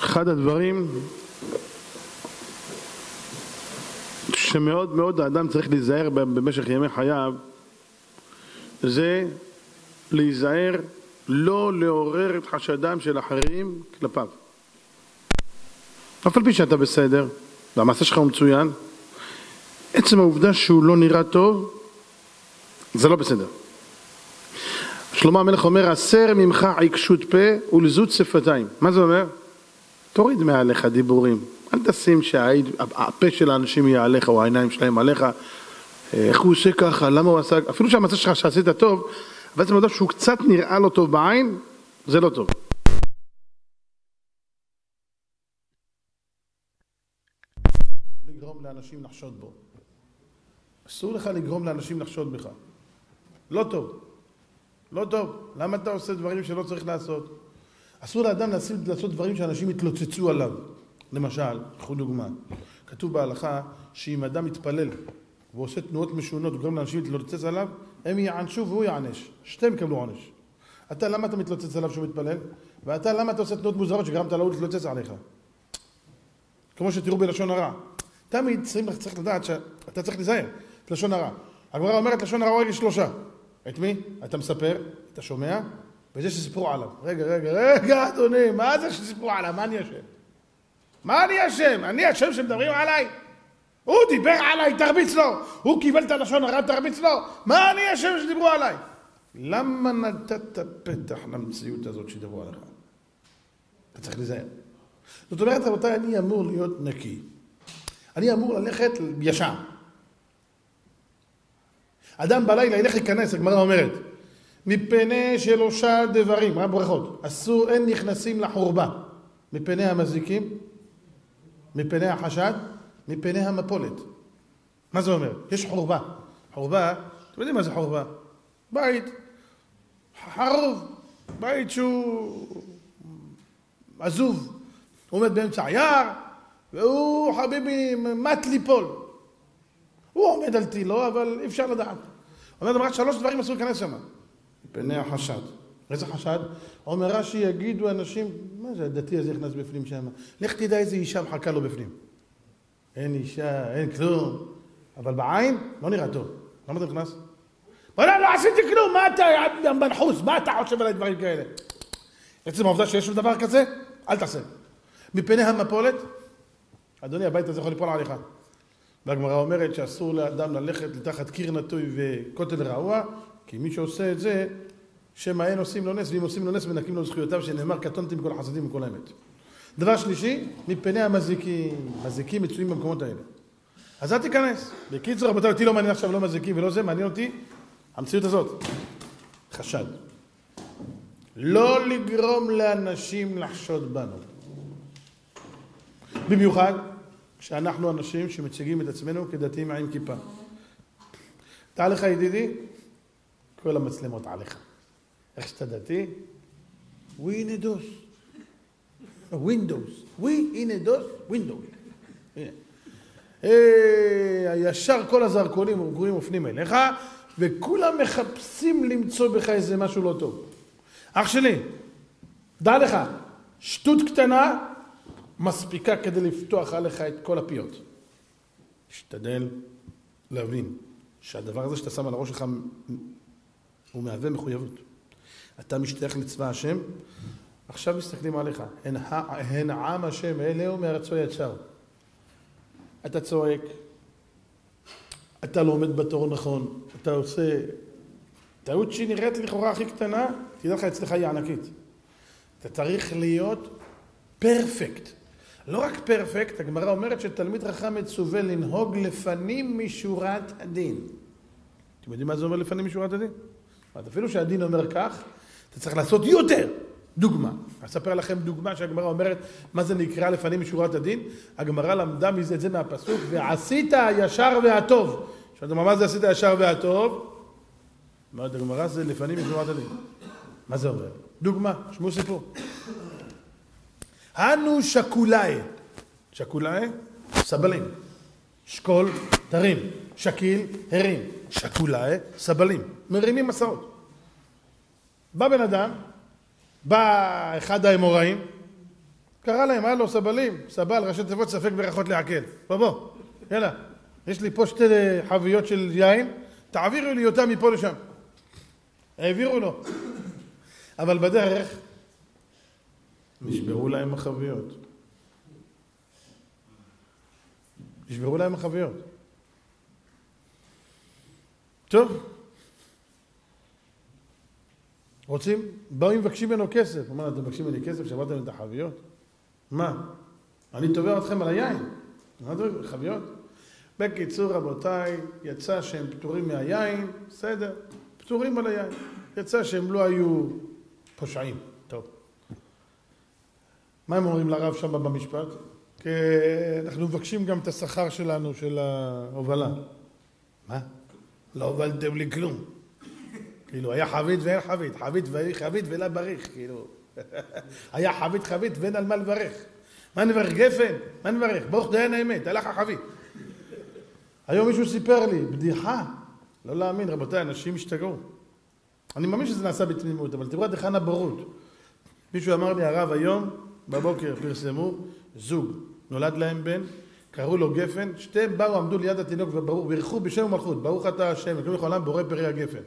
אחד הדברים שמאוד מאוד האדם צריך להיזהר במשך ימי חייו זה להיזהר לא לעורר את חשדם של אחרים כלפיו. אף על פי שאתה בסדר והמעשה שלך הוא מצוין, עצם העובדה שהוא לא נראה טוב זה לא בסדר. שלמה המלך אומר, הסר ממך עיקשות פה ולזות שפתיים. מה זה אומר? תוריד מעליך דיבורים. אל תשים שהפה של האנשים יהיה עליך או העיניים שלהם עליך. איך הוא עושה ככה? למה הוא עשה? אפילו שהמצא שלך שעשית טוב, אבל בעצם שהוא קצת נראה לו טוב בעין, זה לא טוב. לגרום לאנשים לחשוד בו. אסור לך לגרום לאנשים לחשוד בך. לא טוב. לא טוב. למה אתה עושה דברים שלא צריך לעשות? אסור לאדם לעשות דברים שאנשים יתלוצצו עליו. למשל, קחו דוגמה. כתוב בהלכה שאם אדם מתפלל ועושה תנועות משונות וגורם לאנשים להתלוצץ עליו, הם יענשו והוא יענש. שתיהם יקבלו עונש. אתה למה אתה מתלוצץ עליו שהוא מתפלל? ואתה למה אתה עושה תנועות מוזרות שגרמת לו להתלוצץ עליך? כמו שתראו בלשון הרע. תמיד צריך לדעת שאתה צריך להיזהר. את לשון הרע. הגמרא אומרת לשון הרע הורג שלושה. את מי? אתה מספר, אתה שומע, וזה שסיפרו עליו. רגע, אדוני, מה זה שסיפרו עליו? מה אני אשם? מה אני אשם? אני אשם שמדברים עליי? הוא דיבר עליי, תרביץ לו. הוא קיבל את הלשון הרע, תרביץ לו. מה אני אשם שדיברו עליי? למה נתת פתח למציאות הזאת שדיברו עליך? אתה צריך להיזהר. זאת אומרת, רבותיי, אני אמור להיות נקי. אני אמור ללכת ישר. אדם בלילה ילך להיכנס, הגמרא אומרת, מפני שלושה דברים, מה ברכות? אסור, אין נכנסים לחורבה. מפני המזיקים, מפני החשד, מפני המפולת. מה זה אומר? יש חורבה. חורבה, אתם יודעים מה זה חורבה? בית חרוב, בית שהוא עזוב. הוא עומד באמצע היער, והוא חביבי מת ליפול. הוא עומד על תילו, אבל אי אפשר לדעת. אומר דבר, שלוש דברים אסור להיכנס שם. מפני החשד. איזה חשד? אומר רש"י, יגידו אנשים, מה זה הדתי הזה נכנס בפנים שם? לך תדע איזה אישה מחכה לו בפנים. אין אישה, אין כלום. אבל בעין לא נראה טוב. למה אתה נכנס? לא עשיתי כלום, מה אתה מנחוס? מה אתה חושב עליי דברים כאלה? עצם העובדה שיש דבר כזה, אל תעשה. מפני המפולת, אדוני, הבית הזה יכול ליפול עליך. והגמרא אומרת שאסור לאדם ללכת לתחת קיר נטוי וכותל רעוע, כי מי שעושה את זה, שמא אין עושים לו נס, ואם עושים לו נס מנקים לו זכויותיו, שנאמר קטונתי מכל החסדים ומכל האמת. דבר שלישי, מפני המזיקים. מזיקים מצויים במקומות האלה. אז אל תיכנס. בקיצור, רבותיי, אותי לא מעניין עכשיו לא מזיקים ולא זה, מעניין אותי המציאות הזאת. חשד. לא לגרום לאנשים לחשוד בנו. במיוחד, כשאנחנו אנשים שמציגים את עצמנו כדתיים עם כיפה. תראה לך ידידי, כל המצלמות עליך. איך שאתה דתי? We in a DOS. Windows. We in a DOS. Windows. ישר כל הזרקונים מופנים אליך, וכולם מחפשים למצוא בך איזה משהו לא טוב. אח שלי, דע לך, שטות קטנה מספיקה כדי לפתוח עליך את כל הפיות. תשתדל להבין שהדבר הזה שאתה שם על הראש שלך הוא מהווה מחויבות. אתה משתייך לצבא השם, עכשיו מסתכלים עליך, הן עם השם, אלהו מארצו יצר. אתה צועק, אתה לא עומד בתור נכון, אתה עושה טעות שהיא נראית לכאורה הכי קטנה, תדע לך אצלך היא ענקית. אתה צריך להיות פרפקט. לא רק פרפקט, הגמרא אומרת שתלמיד חכם מצווה לנהוג לפנים משורת הדין. אתם יודעים מה זה אומר לפנים משורת הדין? אפילו שהדין אומר כך, אתה צריך לעשות יותר. דוגמה. אספר לכם דוגמה שהגמרא אומרת מה זה נקרא לפנים משורת הדין. הגמרא למדה מזה את זה מהפסוק, ועשית הישר והטוב. שאתה אומר, מה זה עשית הישר והטוב? אומרת הגמרא זה לפנים משורת הדין. מה זה אומר? דוגמה, שמעו סיפור. אנו שקולאי. שקולאי, סבלים. שקול, תרים. שקיל, הרים. שקולאי, סבלים. מרימים מסעות. בא בן אדם, בא אחד האמוראים, קרא להם, הלו, סבלים, סבל, ראשי תיבות, ספק ברכות לעכל. בוא, יאללה. יש לי פה שתי חביות של יין, תעבירו לי אותם מפה לשם. העבירו לו. אבל בדרך, נשברו להם החביות. נשברו להם החביות. טוב. רוצים? באו מבקשים ממנו כסף. הוא אומר, אתם מבקשים ממני כסף, שברתם את החביות? מה? אני תובע אתכם על היין. מה זה חביות? בקיצור, רבותיי, יצא שהם פטורים מהיין, בסדר, פטורים על היין. יצא שהם לא היו פושעים. טוב. מה הם אומרים לרב שם במשפט? כי אנחנו מבקשים גם את השכר שלנו, של ההובלה. מה? לא הובלתם לי כלום. כאילו, היה חבית ואין חבית, חבית וחבית ולא בריך, כאילו. היה חבית ואין על מה לברך. מה נברך? גפן? מה נברך? ברוך דיין האמת, הלך החבית. היום מישהו סיפר לי, בדיחה. לא להאמין, רבותיי, אנשים השתגעו. אני מאמין שזה נעשה בתמימות, אבל תראו עד היכן הבורות. מישהו אמר לי, הרב, היום בבוקר פרסמו זוג, נולד להם בן, קראו לו גפן, שתיהם באו, עמדו ליד התינוק וברכו בשם ומלכות, ברוך אתה השם, וקראו לך עולם בורא פרי הגפן.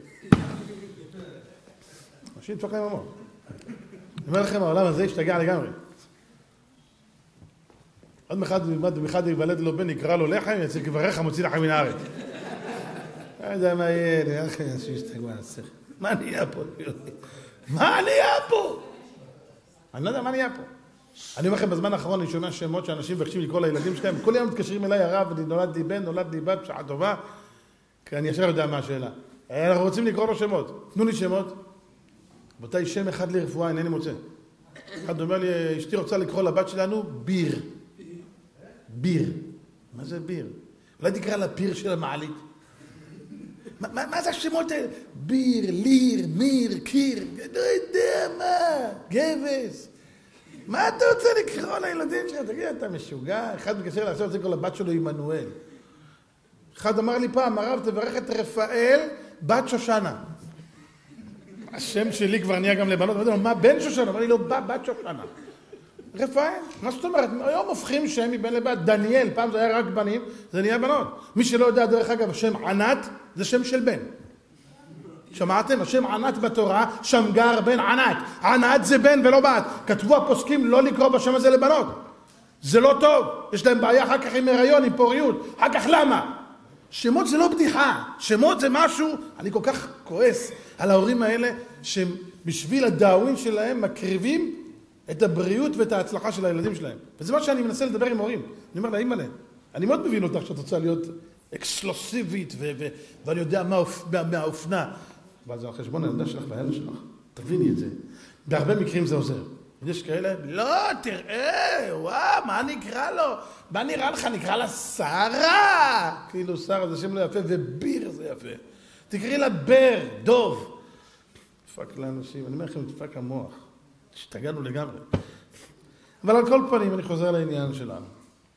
אנשים דפק להם המון. אני אומר לכם, העולם הזה השתגע לגמרי. עוד אחד יוולד לו בן, יקרא לו לחם, יצא כברך המוציא לחם מן הארץ. לא יודע מה יהיה, אנשים השתגעו על השכל. מה נהיה פה? מה נהיה פה? אני לא יודע מה נהיה פה. אני אומר לכם, בזמן האחרון אני שומע שמות שאנשים מבקשים לקרוא לילדים שלהם, כל יום מתקשרים אליי, הרב, נולד לי בן, נולד לי בת, בשעה טובה, כי אני ישר יודע מה השאלה. אנחנו רוצים לקרוא לו שמות. תנו לי שמות. רבותיי, שם אחד לרפואה, אינני מוצא. אחד אומר לי, אשתי רוצה לקרוא לבת שלנו ביר. ביר. מה זה ביר? אולי תקרא לפיר של המעלית. מה זה השמות האלה? ביר, ליר, מיר, קיר, לא יודע מה, גבס. מה אתה רוצה לקרוא לילדים שלך? תגיד, אתה משוגע? אחד מקשר לעשות את זה כל הבת שלו עמנואל. אחד אמר לי פעם, הרב, תברך את רפאל, בת שושנה. השם שלי כבר נהיה גם לבנות, ואתה אומר, מה, בן שושנה? אמר לי, לא, בת שושנה. רפאל, מה זאת אומרת? היום הופכים שם מבן לבת. דניאל, פעם זה היה רק בנים, זה נהיה בנות. מי שלא יודע, דרך אגב, השם ענת, זה שם של בן. שמעתם? השם ענת בתורה, שמגר בן ענת. ענת זה בן ולא בת. כתבו הפוסקים לא לקרוא בשם הזה לבנות. זה לא טוב. יש להם בעיה אחר כך עם הריון, עם פוריות. אחר כך למה? שמות זה לא בדיחה. שמות זה משהו, אני כל כך כועס על ההורים האלה, שבשביל הדאווין שלהם מקריבים את הבריאות ואת ההצלחה של הילדים שלהם. וזה מה שאני מנסה לדבר עם הורים. אני אומר לאמא להם, אני מאוד מבין אותך שאת רוצה להיות אקסקלוסיבית, ואני יודע מהאופנה. אבל זה על חשבון הילדה שלך והילדה שלך. תביני את זה. בהרבה מקרים זה עוזר. יש כאלה, לא, תראה, וואו, מה נקרא לו? מה נראה לך? נקרא לה שרה. כאילו שרה זה שם לא יפה, וביר זה יפה. תקראי לה בר, דוב. דפק לאנשים, אני אומר לכם, דפק המוח. השתגענו לגמרי. אבל על כל פנים, אני חוזר לעניין שלנו.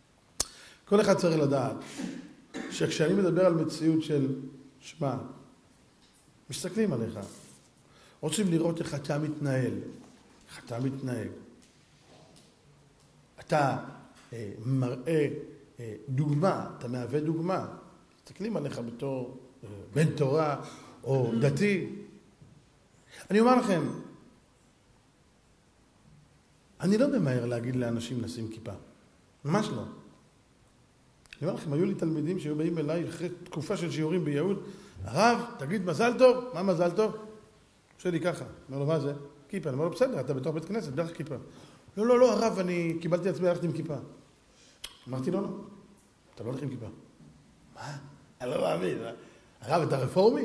כל אחד צריך לדעת שכשאני מדבר על מציאות של שמע, מסתכלים עליך, רוצים לראות איך אתה מתנהל, איך אתה מתנהג. אתה מראה דוגמה, אתה מהווה דוגמה. מסתכלים עליך בתור בן תורה או דתי. אני אומר לכם, אני לא ממהר להגיד לאנשים לשים כיפה. ממש לא. אני אומר לכם, היו לי תלמידים שהיו באים אליי אחרי תקופה של שיעורים ביהוד, הרב, תגיד מזל טוב. מה מזל טוב? עושה לי ככה. אומר לו, מה זה? כיפה. אני אומר לו, בסדר, אתה בתוך בית כנסת, דרך כיפה. לא, הרב, אני קיבלתי עצמי ללכת עם כיפה. אמרתי לו, לא. אתה לא הולך עם כיפה. מה? אני לא מאמין. הרב, אתה רפורמי?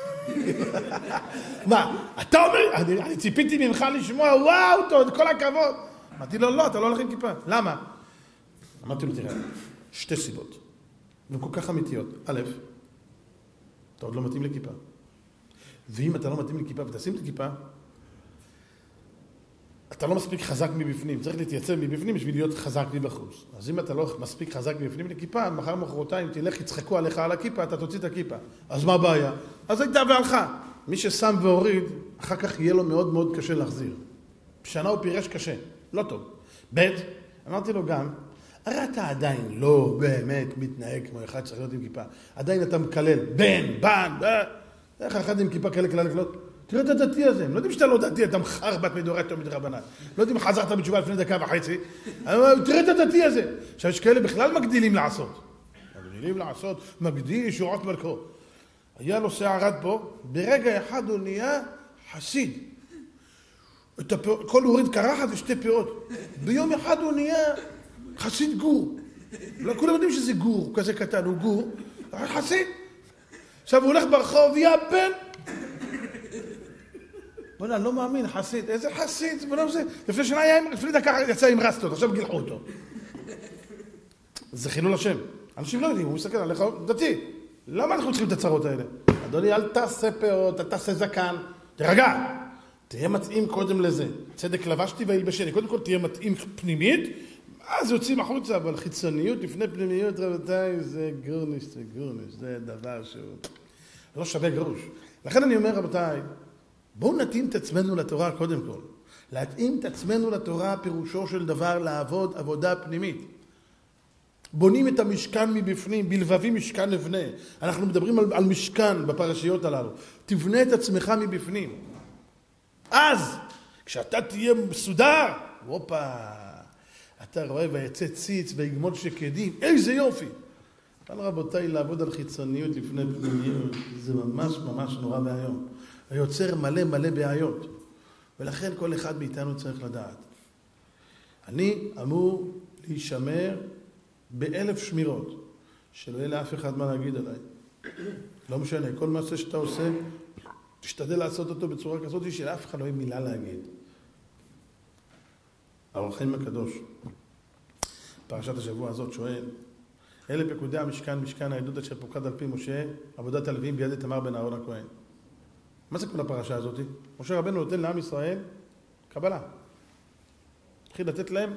מה? אתה אומר, אני ציפיתי ממך לשמוע, וואו, כל הכבוד. אמרתי לו, לא, אתה לא הולך עם כיפה. למה? אמרתי לו, תראה, שתי סיבות. והן כל כך אמיתיות. א', אתה עוד לא מתאים לכיפה. ואם אתה לא מתאים לכיפה ותשים את הכיפה, אתה לא מספיק חזק מבפנים. צריך להתייצב מבפנים בשביל להיות חזק מבחוץ. אז אם אתה לא מספיק חזק מבפנים לכיפה, מחר מחרתיים תלך, יצחקו עליך על הכיפה, אתה תוציא את הכיפה. אז מה הבעיה? אז הייתה והלכה. מי ששם והוריד, אחר כך יהיה לו מאוד מאוד קשה להחזיר. בשנה הוא פירש קשה. לא טוב. ב', אמרתי לו גם, הרי אתה עדיין לא באמת מתנהג כמו אחד שצריך להיות עם כיפה. עדיין אתה מקלל, בן, איך אחד עם כיפה כאלה כלל לקלות? תראה את הדתי הזה, הם לא יודעים שאתה לא דתי, אתה מחרבט מדאורייתא ומדרבנן. לא יודעים, חזרת בתשובה לפני דקה וחצי, תראה את הדתי הזה. עכשיו, יש כאלה בכלל מגדילים לעשות. מגדיל שורת מלכו. היה לו שערד פה, ברגע אחד הוא נהיה חסיד. כל הוריד קרחת ושתי פירות. ביום אחד הוא נהיה חסיד גור. כולם יודעים שזה גור, הוא כזה קטן, הוא גור, חסיד. עכשיו הוא הולך ברחוב, יא בן. בוא'נה, אני לא מאמין, חסיד. איזה חסיד? לפני שנה לפני דקה יצא עם רסטות, עכשיו גילחו אותו. זה חילול השם. אנשים לא יודעים, הוא מסתכל עליך, דתי. למה אנחנו צריכים את הצרות האלה? אדוני, אל תעשה פאות, אל תעשה זקן. תרגע. תהיה מתאים קודם לזה. צדק לבשתי וילבשני. קודם כל תהיה מתאים פנימית, אז יוצאים החוצה, אבל חיצוניות לפני פנימיות, רבותיי, זה גורניש, זה דבר שהוא לא שווה גרוש. לכן אני אומר, רבותיי, בואו נתאים את עצמנו לתורה קודם כל. להתאים את עצמנו לתורה פירושו של דבר לעבוד עבודה פנימית. בונים את המשכן מבפנים, בלבבי משכן נבנה. אנחנו מדברים על משכן בפרשיות הללו. תבנה את עצמך מבפנים. אז, כשאתה תהיה מסודר, הופה, אתה רואה ויצא ציץ ויגמול שקדים, איזה יופי. אבל רבותיי, לעבוד על חיצוניות לפני פנימיות, זה ממש ממש נורא והיום. היוצר מלא מלא בעיות. ולכן כל אחד מאיתנו צריך לדעת. אני אמור להישמר ב1000 שמירות, שלא יהיה לאף אחד מה להגיד עליי. לא משנה, כל מעשה שאתה עושה, תשתדל לעשות אותו בצורה כזאת שלאף אחד לא יהיה מילה להגיד. האור החיים הקדוש, פרשת השבוע הזאת שואל, אלה פקודי המשכן, משכן העדות אשר פוקד על פי משה, עבודת הלוויים ביד איתמר בן אהרון הכהן. מה זה כל הפרשה הזאת? משה רבנו נותן לעם ישראל קבלה. התחיל לתת להם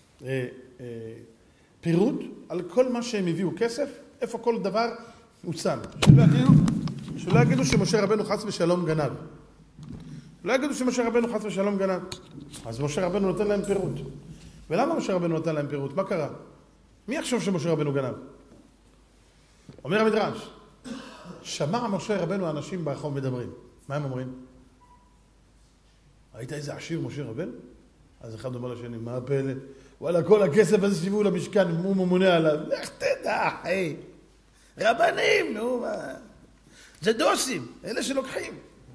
פירוט על כל מה שהם הביאו כסף, איפה כל דבר הוצן. שלא יגידו שמשה רבנו חס ושלום גנב. לא יגידו שמשה רבנו חס ושלום גנב. אז משה רבנו נותן להם פירוט. ולמה משה רבנו נותן להם פירוט? מה קרה? מי יחשוב שמשה רבנו גנב? אומר המדרש, שמע משה רבנו אנשים ברחוב מדברים. מה הם אומרים? היית איזה עשיר משה רבנו? אז אחד אומר לשני, מה הפלא? וואלה, כל הכסף הזה שהביאו למשכן, הוא ממונה עליו. לך תדע, היי. רבנים, נו מה. זה דוסים, אלה שלוקחים.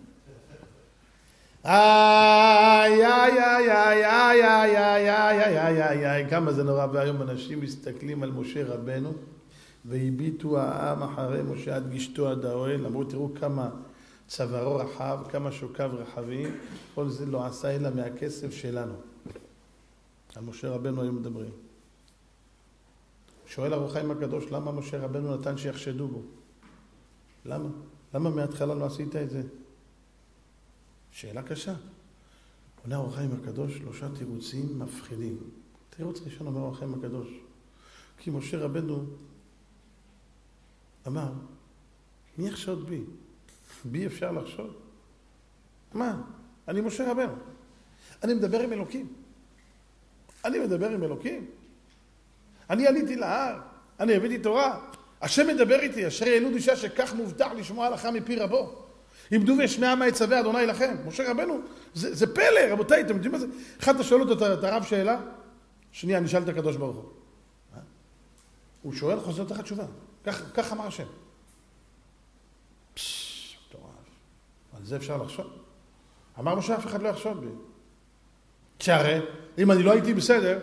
כמה זה נורא, והיום אנשים מסתכלים על משה רבנו והביטו העם אחרי משה עד גשתו עד האוהל, אמרו תראו כמה צווארו רחב, כמה שוקיו רחבים, כל זה לא עשה אלא מהכסף שלנו. על משה רבנו היו מדברים. שואל האור החיים הקדוש, למה משה רבנו נתן שיחשדו בו? למה? למה מההתחלה לא עשית את זה? שאלה קשה. עונה האור החיים הקדוש 3 תירוצים מפחידים. תירוץ ראשון אומר האור החיים הקדוש. כי משה רבנו אמר, מי יחשוד בי? בי אפשר לחשוד? מה? אני משה רבנו. אני מדבר עם אלוקים. אני עליתי להר, אני הבאתי תורה. השם מדבר איתי, אשר ילוד אישה שכך מובטח לשמוע הלכה מפי רבו. עמדו וישמע מה יצווה אדוני לכם. משה רבנו, זה פלא, רבותיי, אתם יודעים מה זה? אחד שואל אותו את הרב שאלה, שנייה, אני שאל את הקדוש ברוך הוא. הוא שואל, חוזר לך תשובה. כך אמר השם. מטורף. על זה אפשר לחשוב. אמר משה, אף אחד לא יחשוד בי. שהרי, אם אני לא הייתי בסדר,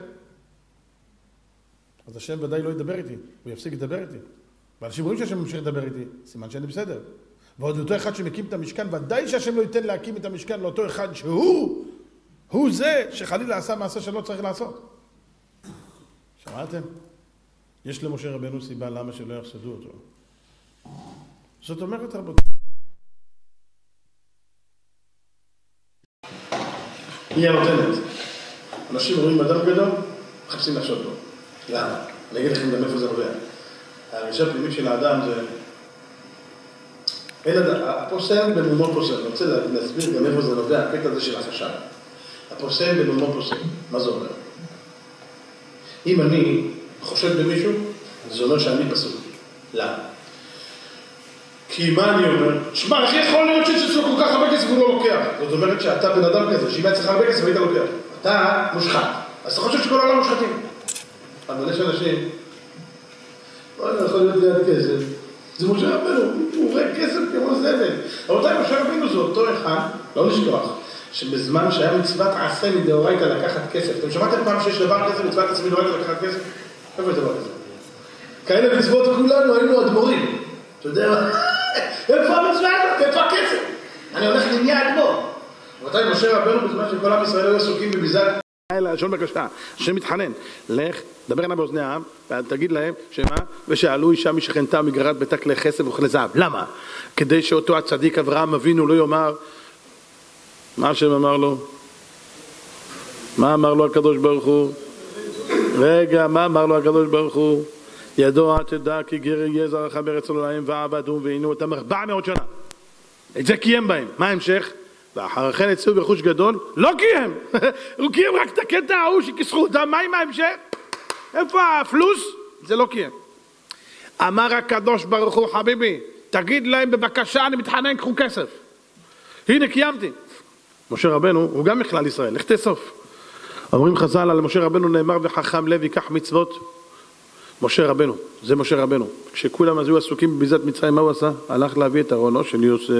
אז השם ודאי לא ידבר איתי, הוא יפסיק לדבר איתי. ואנשים רואים שהשם ממשיך לדבר איתי, סימן שאני בסדר. ועוד אותו אחד שמקים את המשכן, ודאי שהשם לא ייתן להקים את המשכן לאותו אחד הוא זה שחלילה עשה מעשה שלא צריך לעשות. שמעתם? יש למשה רבנו סיבה למה שלא יחשדו אותו. זאת אומרת, רבותיי, היא הנותנת. אנשים רואים אדם גדול, מחפשים לחשוד בו. למה? אני אגיד לכם גם איפה זה נובע. ההרגשה הפנימית של האדם זה... הפוסל במומו פוסל. אני רוצה להסביר גם איפה זה נובע, הקטע הזה של החשד. הפוסל במומו פוסל. מה זה אומר? אם אני חושד במישהו, זה אומר שאני פסול. למה? כי מה אני אומר? שמע, איך יכול להיות שיש לו כל כך הרבה כסף והוא לא לוקח? זאת אומרת שאתה בן אדם כזה, שאם היה צריך הרבה כסף היית לוקח. אתה מושחת. אז אתה חושב שכל העולם מושחתים. אבל יש אנשים, לא יכול להיות ליד כסף. זה משה רבנו, הוא רואה כסף כמו זבל. רבותיי, משה רבנו זה אותו אחד, לא לשכוח, שבזמן שהיה מצוות עשה מדאורייתא לקחת כסף. אתם שמעתם פעם שיש דבר כזה, מצוות עשה מדאורייתא לקחת כסף? איפה יש דבר כזה? כאלה מצוות כולנו היינו אדמו"רים. אתה יודע מה? איפה המצווה הזאת? איפה הכסף? אני הולך למיה אדמו"ר. רבותיי, משה רבנו בזמן שכל עם ישראל היו עסוקים בביזת לשון בקשה, השם מתחנן, לך, דבר עינה באוזני העם, ותגיד להם שמה? ושאלו אישה משכנתה מגרת ביתה כלי כסף וכלי זהב. למה? כדי שאותו הצדיק אברהם אבינו לא יאמר, מה השם אמר לו? מה אמר לו הקדוש ברוך הוא? רגע, מה אמר לו הקדוש ברוך הוא? ידוע תדע כי גר יהיה זרעך בארץ אלוהים ועבדו ועינו אותם 400 שנה. את זה קיים בהם. מה ההמשך? ואחר כן יצאו ברכוש גדול, לא קיים, הוא קיים רק את הקטע ההוא שכיסחו אותם, מה עם ההמשך? איפה הפלוס? זה לא קיים. אמר הקדוש ברוך הוא, חביבי, תגיד להם בבקשה, אני מתחנן, קחו כסף. הנה קיימתי. משה רבנו, הוא גם מכלל ישראל, לך תאסוף. אומרים חז"ל על משה רבנו נאמר וחכם לב ייקח מצוות. משה רבנו, זה משה רבנו. כשכולם היו עסוקים בביזת מצרים, מה הוא עשה? הלך להביא את ארונו של יוסף.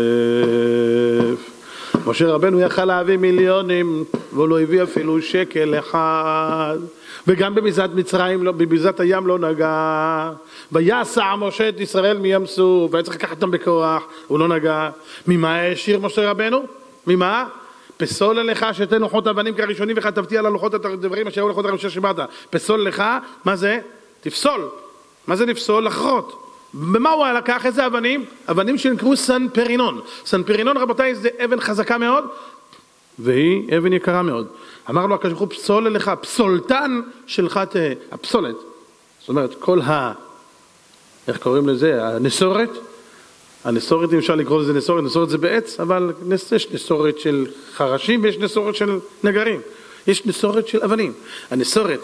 משה רבנו יכל להביא מיליונים, והוא לא הביא אפילו שקל אחד. וגם בביזת מצרים, בביזת הים לא נגע. ויסע משה את ישראל מים סוף, והיה צריך לקחת אותם בכוח, הוא לא נגע. ממה השאיר משה רבנו? ממה? פסול לך שתן לוחות אבנים כראשונים וכתבתי על הלוחות הדברים אשר היו לוחות הרמשה שבאת. פסול לך, מה זה? תפסול. מה זה לפסול? לחרות. במה הוא לקח? איזה אבנים? אבנים שנקראו סנפרינון. סנפרינון, רבותיי, זה אבן חזקה מאוד, והיא אבן יקרה מאוד. אמר לו הקדוש ברוך הוא, פסול לך, פסולתן שלך תהיה. הפסולת. זאת אומרת, כל איך קוראים לזה? הנסורת. הנסורת, אם אפשר לקרוא לזה נסורת, נסורת זה בעץ, אבל יש נסורת של חרשים ויש נסורת של נגרים. יש נסורת של אבנים. הנסורת,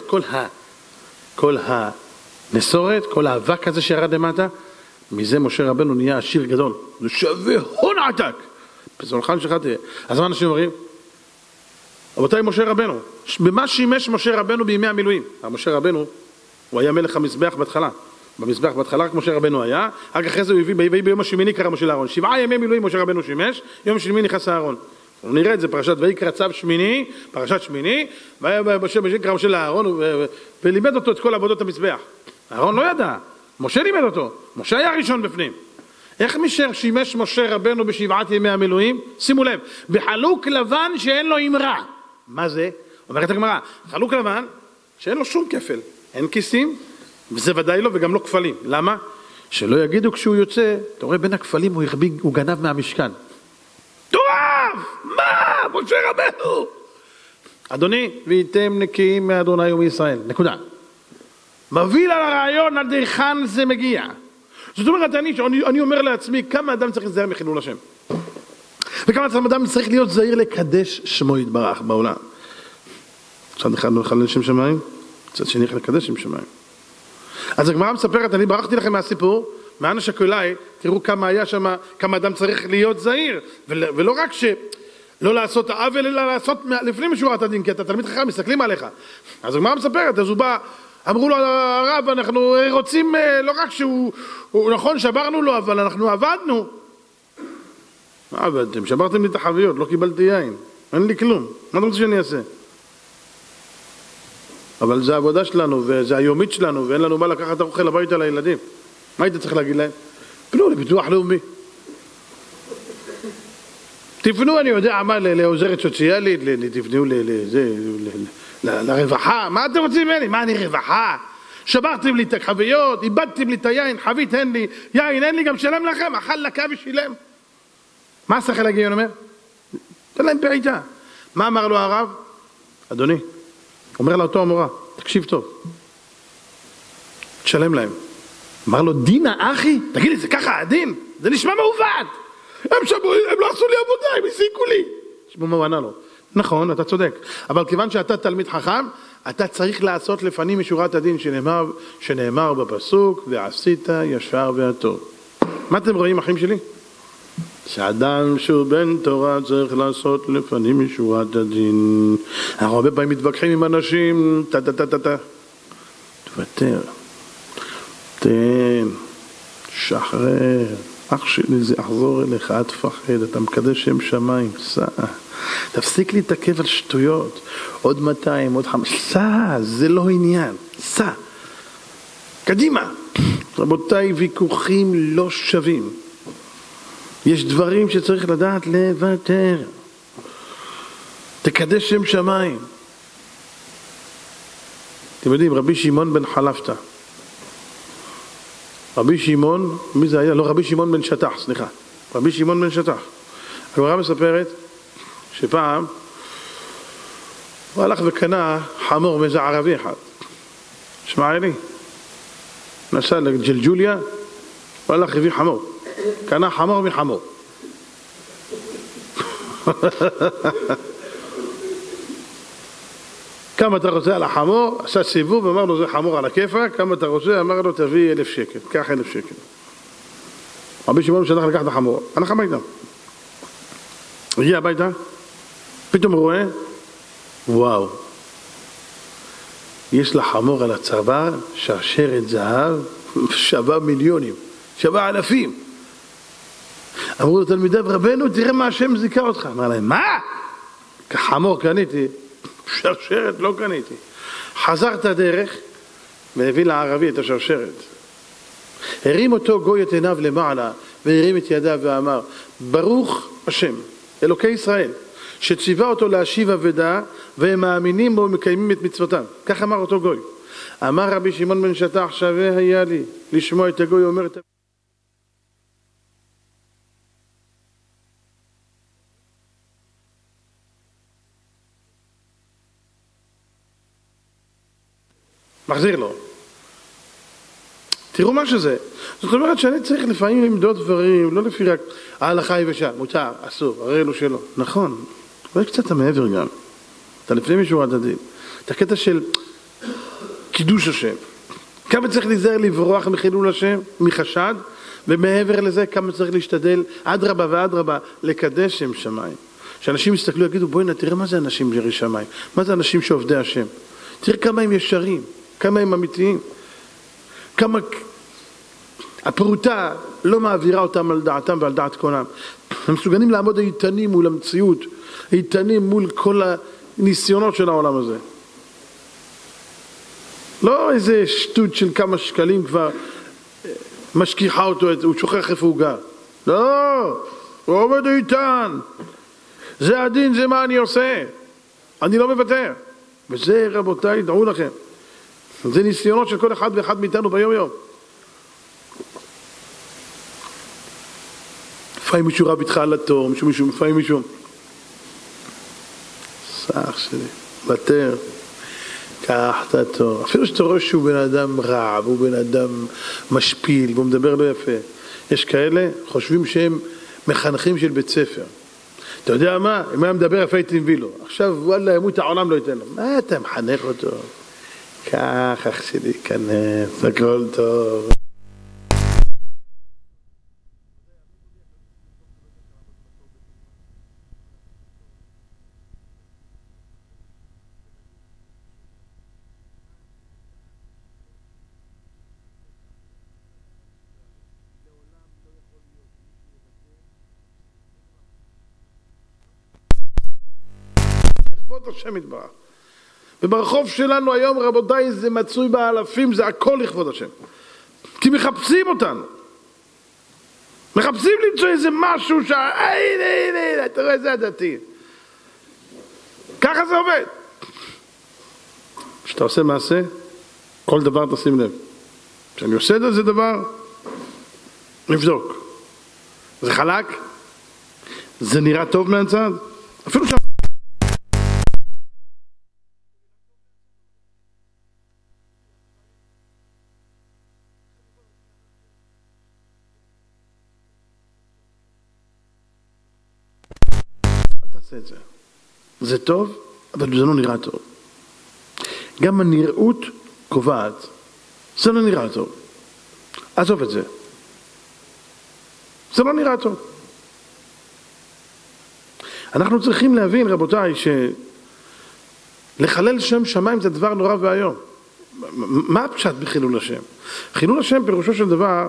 כל הנסורת, כל האבק הזה שירד למטה, מזה משה רבנו נהיה עשיר גדול. זה שווה הון עתק. פסולחן שלך תהיה. אז מה אנשים אומרים? רבותיי, משה רבנו, במה שימש משה רבנו בימי המילואים? משה רבנו, הוא היה מלך המזבח בהתחלה. במזבח בהתחלה רק משה רבנו היה, רק אחרי זה הוא הביא ביום השמיני קרא משה לאהרון. 7 ימי מילואים משה רבנו שימש, יום שמיני נכנס האהרון. נראה את זה, פרשת ויקרא צו שמיני, פרשת שמיני, משה קרא משה לאהרון ולימד אותו את כל עבודות המזבח. האהרון לא ידע, משה לימד אותו, משה היה ראשון בפנים. איך שימש משה רבנו בשבעת ימי המילואים? שימו לב, בחלוק לבן שאין לו אמרה. מה זה? אומרת הגמרא, חלוק לבן שאין לו שום כפל, אין כיסים, וזה ודאי לא וגם לא כפלים. למה? שלא יגידו כשהוא יוצא, אתה רואה בין הכפלים הוא גנב מהמשכן. טוב! מה? משה רבנו! אדוני, והייתם נקיים מאדוני ומישראל. נקודה. מביא על הרעיון עד היכן זה מגיע. זאת אומרת, אני אומר לעצמי, כמה אדם צריך להיזהר מחילול השם? וכמה אדם צריך להיות זהיר לקדש שמו יתברך בעולם? צד אחד לא לחלל שם שמיים, צד שני לקדש שם שמיים. אז הגמרא מספרת, אני ברחתי לכם מהסיפור, מאנה שקולאי, תראו כמה היה שם, כמה אדם צריך להיות זהיר, ולא רק לא לעשות העוול, אלא לעשות לפני משורת הדין, כי אתה תלמיד חכם, מסתכלים עליך. אז הגמרא מספרת, אז הוא בא, אמרו לו, הרב, אנחנו רוצים, לא רק שהוא נכון, שברנו לו, אבל אנחנו עבדנו. מה עבדתם? שברתם לי את החביות, לא קיבלתי יין, אין לי כלום, מה אתה רוצה שאני אעשה? אבל זה העבודה שלנו, וזה היומית שלנו, ואין לנו מה לקחת אוכל הביתה לילדים. מה היית צריך להגיד להם? פנו לביטוח לאומי. תפנו, אני יודע מה, לעוזרת סוציאלית, תפנו לרווחה. מה אתם רוצים ממני? מה אני רווחה? שברתם לי את החביות, איבדתם לי את היין, חבית אין לי, יין אין לי, גם שלם לכם, אכל לקה ושילם. מה השכל הגיון אומר? תן להם פעיתה. מה אמר לו הרב? אדוני, אומר לאותו המורה, תקשיב טוב, תשלם להם. אמר לו, דינה אחי? תגיד לי, זה ככה הדין? זה נשמע מעוות. הם לא עשו לי עבודה, הם הסיקו לי. שמעו מה הוא ענה לו. נכון, אתה צודק. אבל כיוון שאתה תלמיד חכם, אתה צריך לעשות לפנים משורת הדין שנאמר בפסוק, ועשית ישר והטוב. מה אתם רואים, אחים שלי? שאדם שהוא בן תורה צריך לעשות לפנים משורת הדין. אנחנו הרבה פעמים מתווכחים עם אנשים, תוותר, תן, שחרר, אח שלי זה יחזור אליך, אל תפחד, אתה מקדש שם שמיים, סע, תפסיק להתעכב על שטויות, עוד 200, עוד 5, סע, זה לא עניין, סע, קדימה. רבותיי, ויכוחים לא שווים, יש דברים שצריך לדעת לוותר, תקדש שם שמיים. אתם יודעים, רבי שמעון בן חלפתא, רבי שמעון, מי זה היה? לא, רבי שמעון בן שטח, סליחה. רבי שמעון בן שטח. הגמרא מספרת שפעם הוא הלך וקנה חמור מאיזה ערבי אחד. שמעאלי. נסע לג'לג'וליה, הוא הלך הביא חמור. קנה חמור מחמור. כמה אתה רוצה על החמור? עשה סיבוב, אמר לו זה חמור על הכיפה, כמה אתה רוצה? אמר לו תביא 1,000 שקל, קח 1,000 שקל. רבי שמעון שלח לקח את החמור, הלך הביתה. הגיע הביתה, פתאום הוא רואה, וואו, יש לחמור על הצוואר שרשרת זהב, שווה מיליונים, שווה אלפים. אמרו לו תלמידיו, רבנו תראה מה השם זיכה אותך. אמר להם, מה? כחמור קניתי, שרשרת לא קניתי. חזר את הדרך והביא לערבי את השרשרת. הרים אותו גוי את עיניו למעלה והרים את ידיו ואמר, ברוך השם, אלוקי ישראל, שציווה אותו להשיב אבדה והם מאמינים בו ומקיימים את מצוותיו. כך אמר אותו גוי. אמר רבי שמעון בן שטח, שווה היה לי לשמוע את הגוי אומר את מחזיר לו. תראו מה שזה. זאת אומרת שאני צריך לפעמים למדוד דברים, לא לפי רק ההלכה היבשה, מותר, אסור, הרי אלו שלא. נכון, אבל קצת המעבר גם. אתה לפני משורת הדין. את הקטע של קידוש השם. כמה צריך להיזהר לברוח מחילול השם, מחשד, ומעבר לזה כמה צריך להשתדל, אדרבה ואדרבה, לקדש שם שמיים. שאנשים יסתכלו יגידו, בואי תראה מה זה אנשים יראי שמיים, מה זה אנשים שעובדי השם. תראה כמה הם ישרים. כמה הם אמיתיים, כמה הפרוטה לא מעבירה אותם על דעתם ועל דעת קונם. הם מסוגלים לעמוד איתנים מול המציאות, איתנים מול כל הניסיונות של העולם הזה. לא איזה שטות של כמה שקלים כבר משכיחה אותו, הוא שוכח איפה הוא גר. לא, הוא עומד איתן. זה הדין, זה מה אני עושה. אני לא מוותר. וזה רבותיי, דעו לכם. זה ניסיונות של כל אחד ואחד מאיתנו ביום יום. לפעמים מישהו רב איתך על התור, לפעמים מישהו סך שלי, בטר, קח את התור. אפילו שאתה רואה שהוא בן אדם רע, והוא בן אדם משפיל, והוא מדבר לא יפה. יש כאלה חושבים שהם מחנכים של בית ספר. אתה יודע מה? אם היה מדבר יפה הייתי מביא לו. עכשיו וואלה, ימות העולם לא ייתן לו. מה אתה מחנך אותו? כך, אח שלי, כנס, הכל טוב. לכבוד השם יתברך. וברחוב שלנו היום, רבותיי, זה מצוי באלפים, זה הכל לכבוד השם. כי מחפשים אותנו. מחפשים למצוא איזה משהו הנה, אתה רואה, זה הדתי. ככה זה עובד. כשאתה עושה מעשה, כל דבר תשים לב. כשאני עושה את זה דבר, נבדוק. זה חלק? זה נראה טוב מהצד? אפילו שם. זה טוב, אבל זה לא נראה טוב. גם הנראות קובעת. זה לא נראה טוב. עזוב את זה. זה לא נראה טוב. אנחנו צריכים להבין, רבותיי, לחלל שם שמיים זה דבר נורא והיום. מה הפשט בחילול השם? חילול השם פירושו של דבר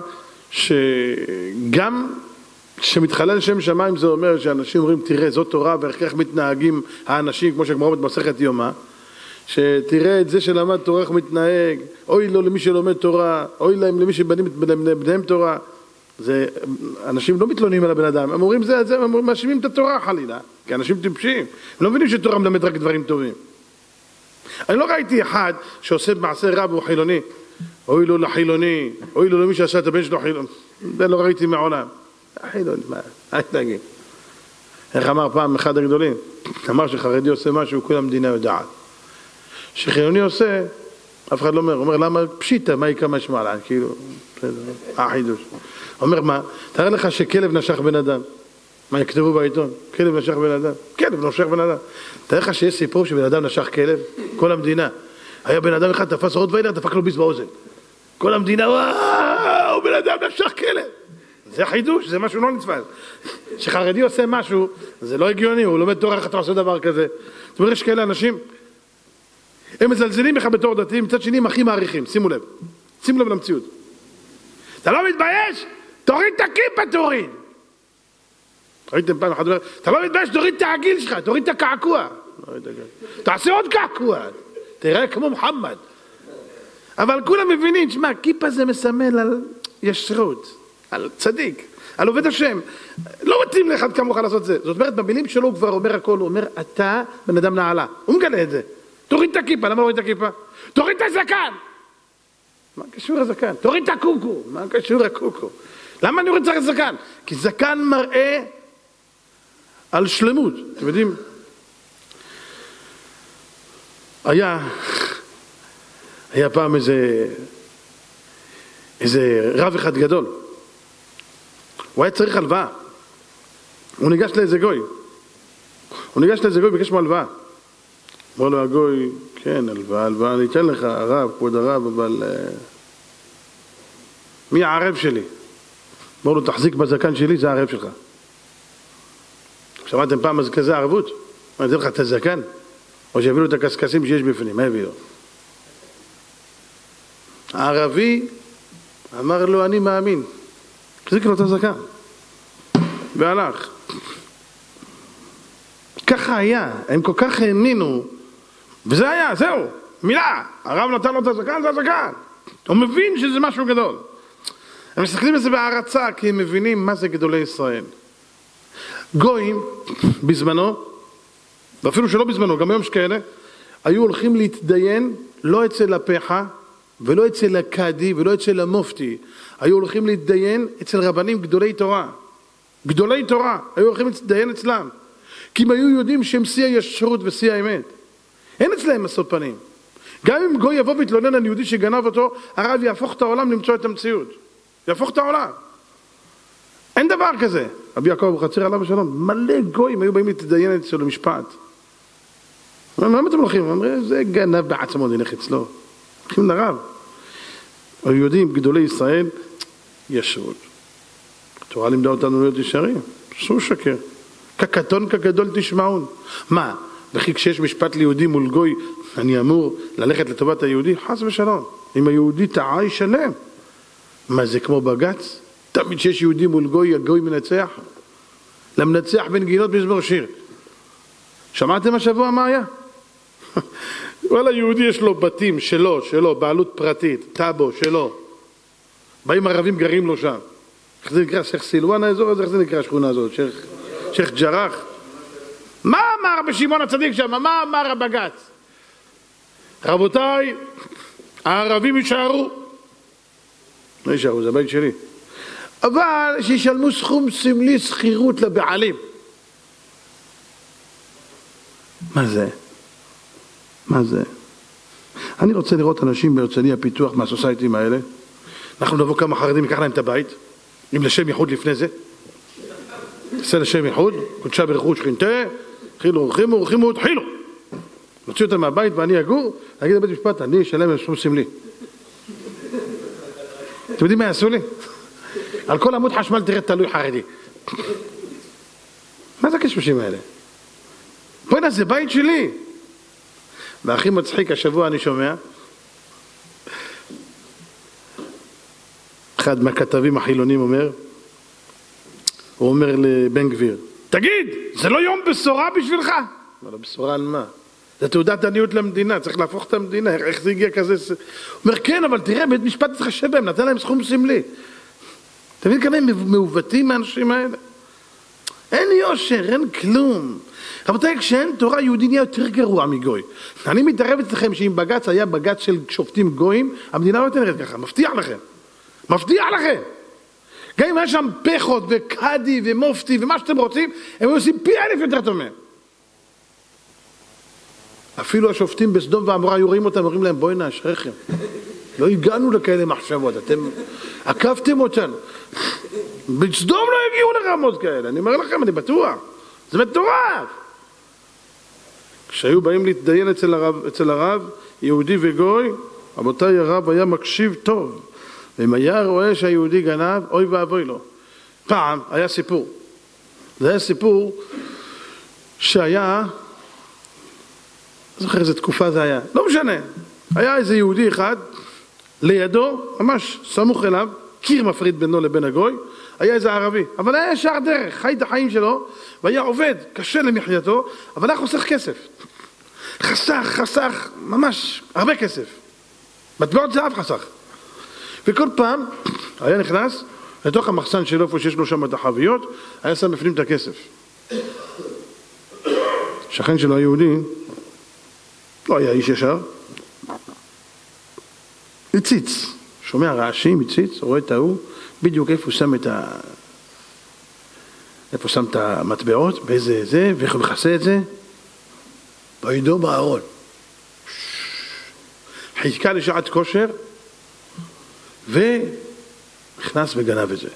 שגם כשמתחלל שם שמיים זה אומר שאנשים אומרים תראה זאת תורה ואיך מתנהגים האנשים כמו שגמרא במסכת יומא, שתראה את זה שלמד תורה איך מתנהג, אוי לו למי שלומד תורה, אוי להם למי שבנים את בניהם תורה. זה, אנשים לא מתלוננים על הבן אדם, הם אומרים זה, הם מאשימים את התורה חלילה, כי אנשים טיפשים, הם לא מבינים שתורה מלמד רק דברים טובים. אני לא ראיתי אחד שעושה מעשה רע והוא חילוני, אוי לו לחילוני, אוי לו למי שעשה את הבן שלו חילוני, זה לא ראיתי מעולם. חילוני, מה? אני תגיד. איך אמר פעם אחד הגדולים? אמר שחרדי עושה משהו, כל המדינה יודעת. שחילוני עושה, אף אחד לא אומר, הוא אומר למה פשיטה, מה יקרה משמע לה, כאילו, החידוש. אומר מה, תראה לך שכלב נשך בן אדם, מה יכתבו בעיתון? כלב נשך בן אדם, כלב נשך בן אדם. תראה לך שיש סיפור שבן אדם נשך כלב, כל המדינה. היה בן אדם אחד תפס רוטוויילר, דפק לו ביס באוזן. כל המדינה, וואו, בן אדם נשך כלב. זה חידוש, זה משהו לא נצפל. שחרדי עושה משהו, זה לא הגיוני, הוא לומד תורה, איך אתה עושה דבר כזה. זאת אומרת, יש כאלה אנשים, הם מזלזלים בך בתור דתי, מצד שני הם הכי מעריכים, שימו לב. שימו לב למציאות. אתה לא מתבייש? תוריד את הכיפה, תוריד. ראיתם פעם אחד אומר, אתה לא מתבייש, תוריד את העגיל שלך, תוריד את הקעקוע. תעשה עוד קעקוע, תראה כמו מוחמד. אבל כולם מבינים, שמה, הכיפה זה מסמל על ישרות, על צדיק, על עובד השם. לא מתאים לאחד כמוך לעשות זה. זאת אומרת, במילים שלו הוא כבר אומר הכל, הוא אומר, אתה בן אדם נעלה. הוא מגלה את זה. תוריד את הכיפה, למה להוריד את הכיפה? תוריד את הזקן. מה קשור הזקן? תוריד את הקוקו. מה קשור הקוקו? למה אני רואה צריך זקן? כי זקן מראה על שלמות. אתם יודעים? היה פעם איזה רב אחד גדול. הוא היה צריך הלוואה. הוא ניגש לאיזה גוי. ביקש מהלוואה. אמר לו הגוי, כן, הלוואה, אני אתן לך, הרב, כבוד הרב, אבל מי הערב שלי? אמר לו, תחזיק בזקן שלי, זה הערב שלך. שמעתם פעם אז כזה ערבות? אני אתן לך את הזקן, או שיביאו לו את הקסקסים שיש בפנים, מה הביאו? הערבי אמר לו, אני מאמין. תחזיק לו את הזקן. והלך. ככה היה, הם כל כך האמינו, וזה היה, זהו, מילה. הרב נתן לו את הזקן, זה הזקן. הוא מבין שזה משהו גדול. הם מסתכלים על זה בהערצה, כי הם מבינים מה זה גדולי ישראל. גויים, בזמנו, ואפילו שלא בזמנו, גם היום שכאלה, היו הולכים להתדיין, לא אצל הפחה, ולא אצל הקאדי, ולא אצל המופתי. היו הולכים להתדיין אצל רבנים גדולי תורה. גדולי תורה, היו הולכים להתדיין אצלם. כי הם היו יודעים שהם שיא הישרות ושיא האמת. אין אצלהם משוא פנים. גם אם גוי יבוא והתלונן על יהודי שגנב אותו, הרב יהפוך את העולם למצוא את המציאות. יהפוך את העולם. אין דבר כזה. רבי יעקב אבוחצירא עליו השלום, מלא גויים היו באים להתדיין אצלו למשפט. למה אתם הולכים? אומרים, זה גנב בעצמו, נלך אצלו. הולכים לרב. היו יודעים, גדולי ישראל, ישרות. התורה לימדה אותנו להיות ישרים. אסור שקר. כקטון כגדול תשמעון. מה? וכי כשיש משפט ליהודי מול גוי, אני אמור ללכת לטובת היהודי? חס ושלום. אם היהודי טעה ישלם. מה זה כמו בגץ? תמיד שיש יהודי מול גוי, הגוי מנצח. למנצח בנגינות מזמור שיר. שמעתם השבוע מה היה? וואלה, יהודי יש לו בתים שלו, בעלות פרטית, טאבו, שלו. באים ערבים גרים לו שם. איך זה נקרא? שייך סילואן האזור הזה? איך זה נקרא השכונה הזאת? שייך ג'רח? מה אמר בשמעון הצדיק שם? מה אמר הבגץ? רבותיי, הערבים יישארו. לא יישארו, זה הבית שלי. אבל שישלמו סכום סמלי שכירות לבעלים. מה זה? מה זה? אני רוצה לראות אנשים בהרצליה פיתוח מהסוסייטים האלה. אנחנו נבוא כמה חרדים, ניקח להם את הבית, עם לשם יחוד לפני זה. נעשה לשם יחוד, קודשה ברכות שכינתה, חילו, רחימו, תחילו. נוציא אותם מהבית ואני אגור, להגיד לבית משפט, אני אשלם שום סמלי. אתם יודעים מה יעשו לי? על כל עמוד חשמל תראה תלוי חרדי. מה זה הקשקושים האלה? בוא'נה, זה בית שלי. והכי מצחיק, השבוע אני שומע, אחד מהכתבים החילונים אומר, הוא אומר לבן גביר, תגיד, זה לא יום בשורה בשבילך? אבל בשורה על מה? זה תעודת עניות למדינה, צריך להפוך את המדינה, איך זה הגיע כזה? הוא אומר, כן, אבל תראה, בית משפט התחשב בהם, נתן להם סכום סמלי. אתה מבין כמה הם מעוותים מהאנשים האלה? אין יושר, אין כלום. רבותיי, כשאין תורה, יהודי נהיה יותר גרוע מגוי. אני מתערב אצלכם שאם בג"ץ היה בג"ץ של שופטים גויים, המדינה לא תנרד ככה, מבטיח לכם. מבטיח לכם. גם אם היה שם פחות וקדי ומופתי ומה שאתם רוצים, הם עושים פי אלף יותר טוב מהם. אפילו השופטים בסדום ועמורה היו רואים אותם, אומרים להם, בואי נאשריכם. לא הגענו לכאלה מחשבות, אתם עקבתם אותנו. בסדום לא הגיעו לרמות כאלה, אני אומר לכם, אני בטוח. זה מטורף. כשהיו באים להתדיין אצל הרב, יהודי וגוי, רבותיי, הרב היה מקשיב טוב. ואם היה רואה שהיהודי גנב, אוי ואבוי לו. פעם היה סיפור. זה היה סיפור שהיה, זוכר איזה תקופה זה היה, לא משנה. היה איזה יהודי אחד, לידו, ממש סמוך אליו, קיר מפריד בינו לבין הגוי, היה איזה ערבי, אבל היה ישר דרך, חי את החיים שלו, והיה עובד, קשה למחייתו, אבל היה חוסך כסף. חסך, ממש, הרבה כסף. מטבעות זהב חסך. וכל פעם היה נכנס לתוך המחסן שלו, איפה שיש לו שם את החביות, היה שם בפנים את הכסף. שכן שלו היהודי, לא היה איש ישר, הציץ, שומע רעשים, הציץ, רואה את ההוא, בדיוק איפה שם את המטבעות, באיזה זה, ואיך הוא מכסה את זה, בעידו בארון. חיכה לשעת כושר, ונכנס וגנב את זה.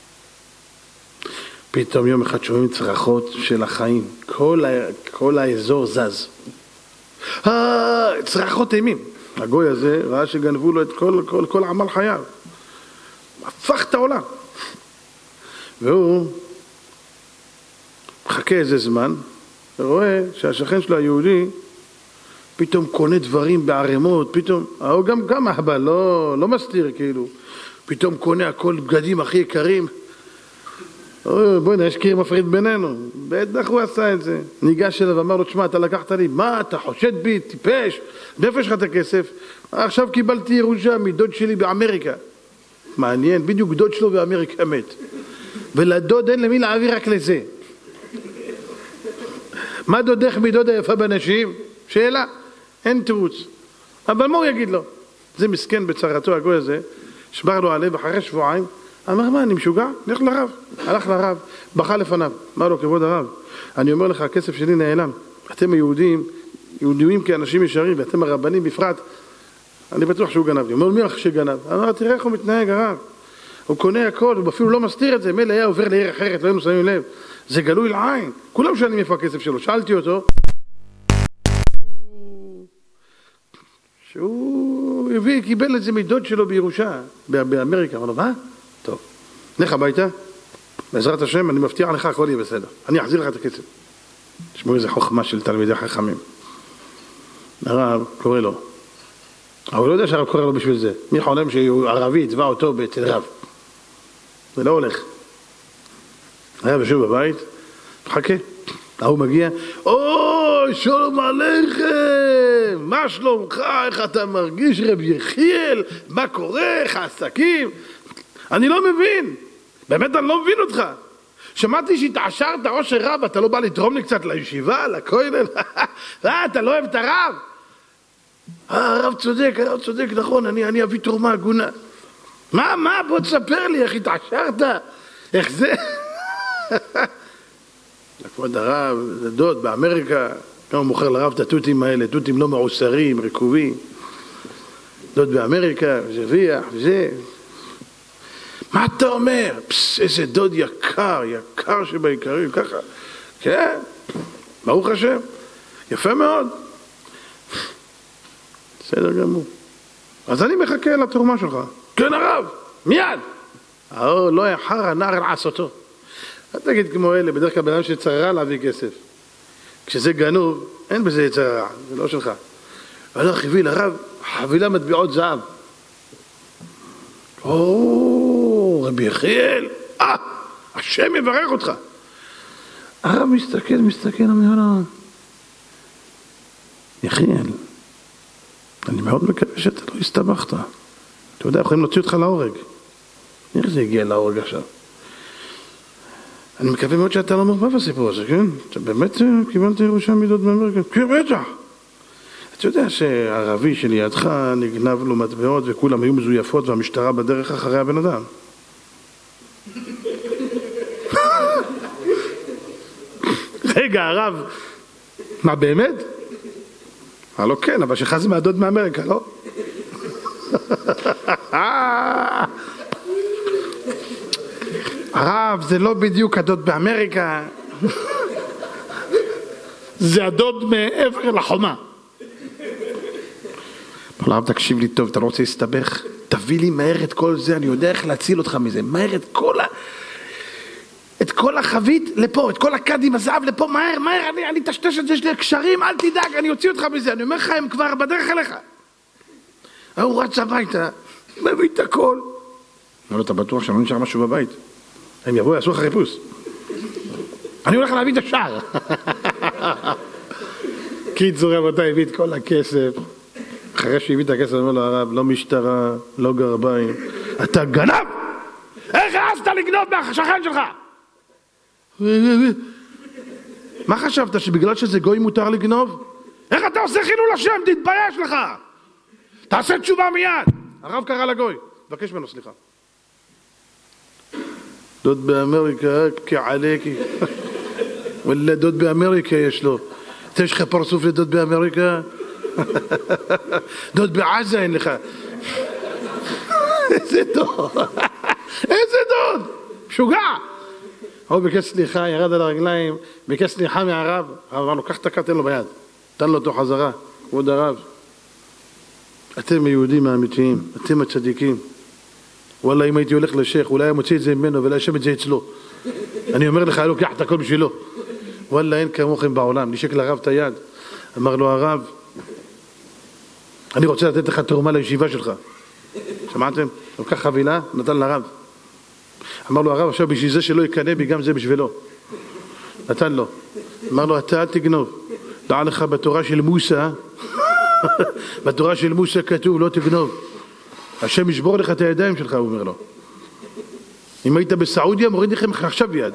פתאום יום אחד שומעים צרחות של החיים, כל האזור זז. צרחות אימים. הגוי הזה ראה שגנבו לו את כל עמל חייו. הפך את העולם. והוא מחכה איזה זמן, ורואה שהשכן שלו היהודי פתאום קונה דברים בערימות, פתאום, הוא גם אהבה, לא מסתיר כאילו, פתאום קונה הכל בגדים הכי יקרים. בוא'נה, יש קיר מפריד בינינו. בטח הוא עשה את זה. ניגש אליו ואמר לו, תשמע, אתה לקחת לי, מה, אתה חושד בי, טיפש, מאיפה יש לך את הכסף? עכשיו קיבלתי ירושה מדוד שלי באמריקה. מעניין, בדיוק דוד שלו באמריקה מת. ולדוד אין למי להעביר רק לזה. מה דודך מדוד היפה בנשים? שאלה, אין תירוץ. אבל מה הוא יגיד לו? זה מסכן בצרתו הגוי הזה, שבר לו הלב אחרי שבועיים, אמר, מה, אני משוגע? נלך לרב. הלך לרב, בכה לפניו. אמר לו, כבוד הרב, אני אומר לך, הכסף שלי נעלם. אתם יהודים כאנשים ישרים, ואתם הרבנים בפרט, אני בטוח שהוא גנב לי. אומר, מי לך שגנב? אמר, תראה איך הוא מתנהג, הרב. הוא קונה הכל, הוא אפילו לא מסתיר את זה, מילא היה עובר לעיר אחרת, לא היינו שמים לב. זה גלוי לעין. כולם שואלים איפה הכסף שלו. שאלתי אותו, שהוא קיבל את זה מדוד שלו בירושה, באמריקה. אמר לו, מה? טוב. נלך הביתה, בעזרת השם, אני מבטיח לך, הכל יהיה בסדר. אני אחזיר לך את הכסף. תשמעו איזה חוכמה של תלמידי חכמים. הרב קורא לו. אבל הוא לא יודע שהרב קורא לו בשביל זה. מי חולם שהוא ערבי, יתבע אותו אצל רב. זה לא הולך. היה יושב בבית, מחכה. ההוא מגיע, אוי, שלום עליכם, מה שלומך, איך אתה מרגיש רב יחיאל, מה קורה, איך העסקים? אני לא מבין, באמת אני לא מבין אותך. שמעתי שהתעשרת עושר רב, אתה לא בא לתרום לי קצת לישיבה, לכולל? אתה לא אוהב את הרב? הרב צודק, נכון, אני אביא תרומה הגונה. מה, בוא תספר לי, איך התעשרת? איך זה? לכבוד הרב, זה דוד באמריקה, גם הוא מוכר לרב את התותים האלה, תותים לא מעושרים, רקובים. דוד באמריקה, וזה ויח, וזה. מה אתה אומר? איזה דוד יקר שבעיקרים, ככה. כן, ברוך השם, יפה מאוד. בסדר גמור. אז אני מחכה לתרומה שלך. כן הרב, מיד. לא יחר הנער לעשותו. אל תגיד כמו אלה, בדרך כלל בן שצרה להביא כסף. כשזה גנוב, אין בזה יצרה, זה לא שלך. הלך הביא לרב, חבילה מטביעות זהב. רבי יחיאל, השם יברך אותך. הרב מסתכל, אומר לו, יחיאל, אני מאוד מקווה שאתה לא הסתבכת. אתה יודע, יכולים להוציא אותך להורג. איך זה הגיע להורג עכשיו? אני מקווה מאוד שאתה לא מרפא בסיפור הזה, כן? אתה באמת קיבלת ירושה מדוד באמריקה? כן, בטח. אתה יודע שהערבי שלידך נגנב לו מטבעות וכולם היו מזויפות והמשטרה בדרך אחרי הבן אדם. רגע, הרב, מה באמת? לא כן, אבל שלך זה מהדוד מאמריקה, לא? הרב, זה לא בדיוק הדוד באמריקה, זה הדוד מעבר לחומה. הרב, תקשיב לי טוב, אתה לא רוצה להסתבך? תביא לי מהר את כל זה, אני יודע איך להציל אותך מזה. מהר את כל החבית לפה, את כל הקדים הזהב לפה, מהר, אני תשתש את זה, יש לי קשרים, אל תדאג, אני אוציא אותך מזה, אני אומר לך, הם כבר בדרך אליך. הוא רץ הביתה, מביא את הכל. אבל אתה בטוח שלא נשאר משהו בבית. הם יבואו, יעשו לך חיפוש. אני הולך להביא את השאר. קיצור, רבותיי, הביא את כל הכסף. אחרי שהביא את הכסף, אמר לו הרב, לא משטרה, לא גרביים. אתה גנב! איך העזת לגנוב מהשכן שלך? מה חשבת, שבגלל שזה גוי מותר לגנוב? איך אתה עושה חילול השם? תתבייש לך! תעשה תשובה מיד! הרב קרא לגוי, בקש ממנו סליחה. דוד באמריקה, כעליקי. וואלה, דוד באמריקה יש לו. אתה יש לך פרצוף לדוד באמריקה? דוד בעזה אין לך. איזה דוד? איזה דוד? משוגע! הוא ביקש סליחה, ירד על הרגליים, ביקש סליחה מהרב. הרב אמר לו, קח את הכת, תן לו ביד. תן לו אותו חזרה. כבוד הרב, אתם היהודים האמיתיים, אתם הצדיקים. וואלה, אם הייתי הולך לשייך, אולי היה מוציא את זה ממנו ולא ישב את זה אצלו. אני אומר לך, לוקח את הכל בשבילו. וואלה, אין כמוכם בעולם. נשק לרב את היד. אמר לו הרב, אני רוצה לתת לך תרומה לישיבה שלך. שמעתם? לוקח חבילה, נתן לרב. אמר לו הרב, עכשיו בשביל זה שלא יקנה בי, גם זה בשבילו. נתן לו. אמר לו, אתה אל תגנוב. דע לך בתורה של מוסה, בתורה של מוסה כתוב, לא תגנוב. השם ישבור לך את הידיים שלך, הוא אומר לו. אם היית בסעודיה, מוריד לכם עכשיו יד.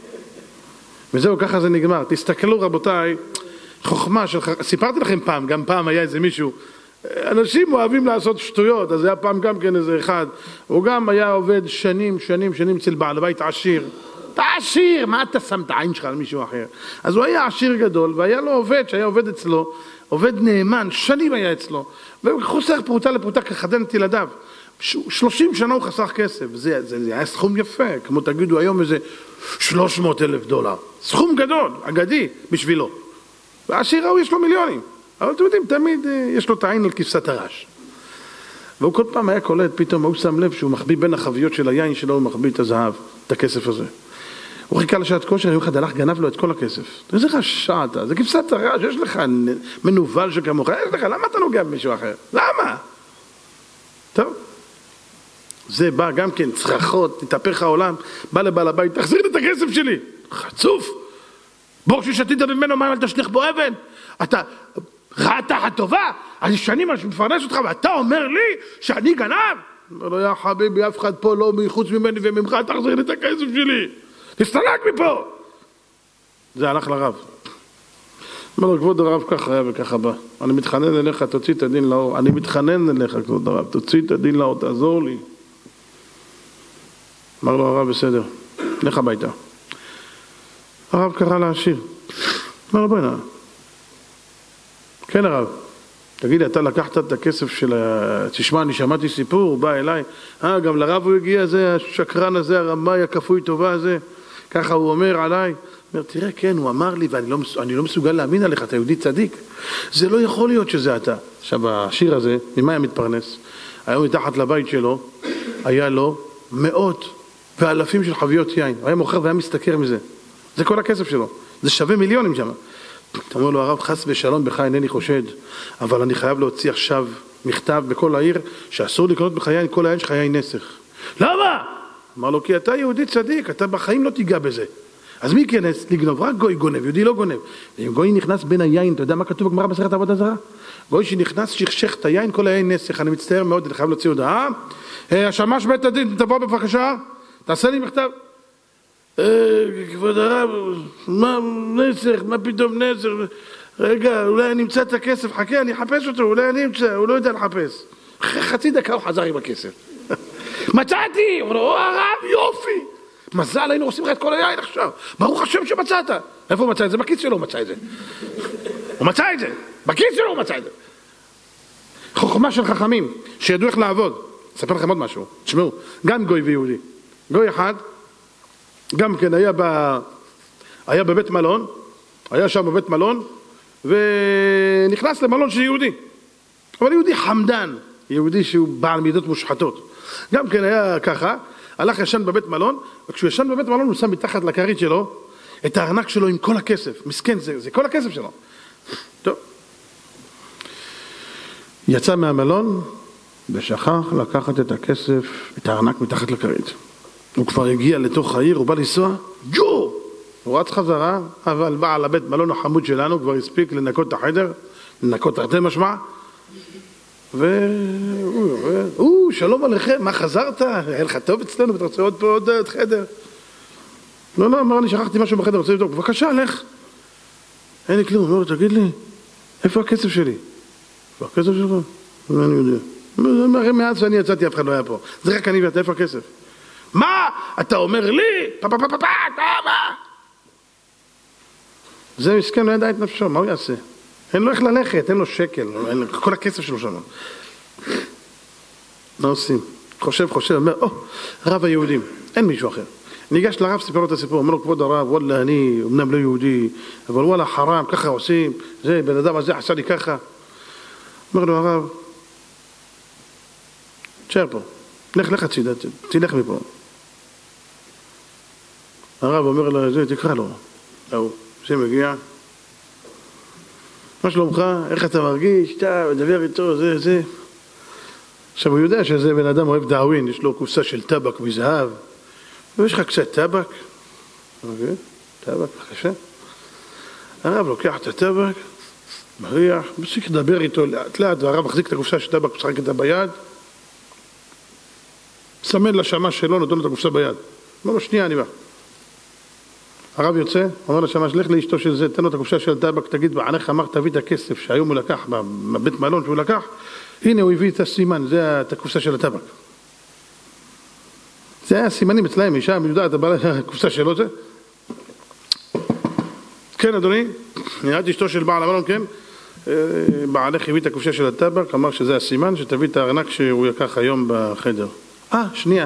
וזהו, ככה זה נגמר. תסתכלו רבותיי, חוכמה שלך, סיפרתי לכם פעם, גם פעם היה איזה מישהו, אנשים אוהבים לעשות שטויות, אז היה פעם גם כן איזה אחד, הוא גם היה עובד שנים אצל בעל בית עשיר. אתה עשיר, מה אתה שם את העין שלך על מישהו אחר? אז הוא היה עשיר גדול, והיה לו עובד שהיה עובד אצלו, עובד נאמן, שנים היה אצלו, והוא חוסך פרוטה לפרוטה כחדן את ילדיו. 30 שנה הוא חסך כסף, זה היה סכום יפה, כמו תגידו היום איזה $300,000. סכום גדול, אגדי, בשבילו. והעשיר ההוא יש לו מיליונים, אבל אתם יודעים, תמיד יש לו את העין על כבשת הרש. והוא כל פעם היה קולט, פתאום הוא שם לב שהוא מחביא בין החביות של היין שלו, הוא מחביא את הזהב, את הכסף הזה. הוא חיכה לשעת כושר, יום אחד הלך, גנב לו את כל הכסף. איזה רשע אתה, זה כבשת הרש, יש לך מנוול שכמוך, יש לך, למה אתה נוגע במישהו אחר? למה? טוב. זה בא גם כן, צרחות, נתהפך העולם, בא לבעל הבית, תחזיר את הכסף שלי. חצוף. בור ששתית ממנו מים, אל תשליך בו אבן. אתה רעה תחת טובה, אני שנים מפרנס אותך, ואתה אומר לי שאני גנב? אומר לו, יא חביבי, אף אחד פה לא מחוץ ממני וממך, תחזיר לי את הכסף שלי. תסתלק מפה. זה הלך לרב. אומר לו, כבוד הרב, ככה היה וככה בא. אני מתחנן אליך, תוציא את הדין לאור. אני מתחנן אליך, כבוד הרב, תוציא את הדין לאור, תעזור לי. אמר לו הרב, בסדר, לך הביתה. הרב קרא לעשיר. אמר לו, בואי נע. כן הרב, תגיד לי, אתה לקחת את הכסף של תשמע, אני שמעתי סיפור, הוא בא אליי, גם לרב הוא הגיע, זה השקרן הזה, הרמאי, הכפוי טובה הזה. ככה הוא אומר עליי. אומר, תראה, כן, הוא אמר לי, ואני לא מסוגל להאמין עליך, אתה יהודי צדיק. זה לא יכול להיות שזה אתה. עכשיו, השיר הזה, ממה היה מתפרנס? היום מתחת לבית שלו, היה לו מאות ואלפים של חביות יין. הוא היה מוכר והיה מסתכר מזה. זה כל הכסף שלו. זה שווה מיליונים שם. אתה אומר לו, הרב, חס ושלום בך אינני חושד, אבל אני חייב להוציא עכשיו מכתב בכל העיר, שאסור לקנות בך יין, כל היין שלך יין נסך. למה? אמר לו, כי אתה יהודי צדיק, אתה בחיים לא תיגע בזה. אז מי ייכנס לגנוב? רק גוי גונב, יהודי לא גונב. אם גוי נכנס בין היין, אתה יודע מה כתוב בגמרא במסכת עבודה זרה? גוי שנכנס, שכשך את היין, כל היין נסך. אני מצטער מאוד, אני חייב להוציא הודעה. השמש בית הדין, תבוא בבקשה, תעשה לי מכתב. כבוד הרב, מה נסך? מה פתאום נסך? רגע, אולי אני אמצא את הכסף, חכה, אני אחפש אותו, אולי אני אמצא, הוא לא יודע לחפש. חצי דקה הוא חזר עם הכסף. מצאתי! הוא אומר, הרב, יופי! מזל, היינו עושים לך את כל היין עכשיו. ברוך השם שמצאת. איפה הוא מצא את זה? בכיס שלו הוא מצא את זה. הוא מצא את זה. בכיס שלו הוא מצא את זה. חוכמה של חכמים, שידעו איך לעבוד. אספר לכם עוד משהו. תשמעו, גם גוי ויהודי. גוי אחד, גם כן היה בבית מלון, היה שם בבית מלון, ונכנס למלון של יהודי. אבל יהודי חמדן, יהודי שהוא בעל מידות מושחתות. גם כן היה ככה, הלך ישן בבית מלון, וכשהוא ישן בבית מלון הוא שם מתחת לכרית שלו את הארנק שלו עם כל הכסף. מסכן, זה כל הכסף שלו. טוב. יצא מהמלון ושכח לקחת את הכסף, את הארנק מתחת לכרית. הוא כבר הגיע לתוך העיר, הוא בא לנסוע, ג'ו! הוא רץ חזרה, אבל בעל הבית מלון החמוד שלנו כבר הספיק לנקות את החדר, לנקות תרתי משמע, שלום עליכם, מה חזרת? היה לך טוב אצלנו, ואתה רוצה עוד חדר? לא, אמר לי, שכחתי משהו בחדר, רוצה לבדוק, בבקשה, לך. אין לי כלום, אומר, תגיד לי, איפה הכסף שלי? איפה הכסף שלך? אני יודע. מאז שאני יצאתי, אף אחד לא היה פה. זה רק אני ואתה, איפה הכסף? מה? אתה אומר לי? מה? זה מסכן, לא ידע את נפשו, מה הוא יעשה? אין לו איך ללכת, אין לו שקל, כל הכסף שלו שם. מה עושים? חושב, אומר, רב היהודים, אין מישהו אחר. ניגש לרב, סיפר לו את הסיפור, אומר לו, כבוד הרב, וואלה, אני אמנם לא יהודי, אבל וואלה, חרם, ככה עושים, זה, בן אדם הזה עשה לי ככה. אומר לו, הרב, תשאר פה, לך הצידה, תלך מפה. הרב אומר לו, תקרא לו, שמגיע, מה שלומך? איך אתה מרגיש? אתה מדבר איתו, זה. עכשיו הוא יודע שזה בן אדם אוהב דאווין, יש לו קופסה של טבק מזהב. ויש לך קצת טבק? אוקיי, טבק, בבקשה. הרב לוקח את הטבק, מריח, מפסיק לדבר איתו לאט לאט, והרב מחזיק את הקופסה של טבק, משחק איתה ביד, סמן לשמש שלו, נותן לו את הקופסה ביד. אומר לו, שנייה, אני בא. הרב יוצא, אומר לשמש, לך לאשתו של זה, תן לו את הקופסה של טבק, תגיד, בענך אמר, תביא את הכסף שהיום הוא לקח, בבית מלון שהוא לקח, הנה הוא הביא את הסימן, זה את הקופסה של הטבק. זה היה סימנים אצלהם, אישה יודעת, הקופסה שלו זה. כן, אדוני, נראית אשתו של בעל המלון, כן? בעלך הביא את הקופסה של הטבק, אמר שזה הסימן, שתביא את הארנק שהוא לקח היום בחדר. שנייה.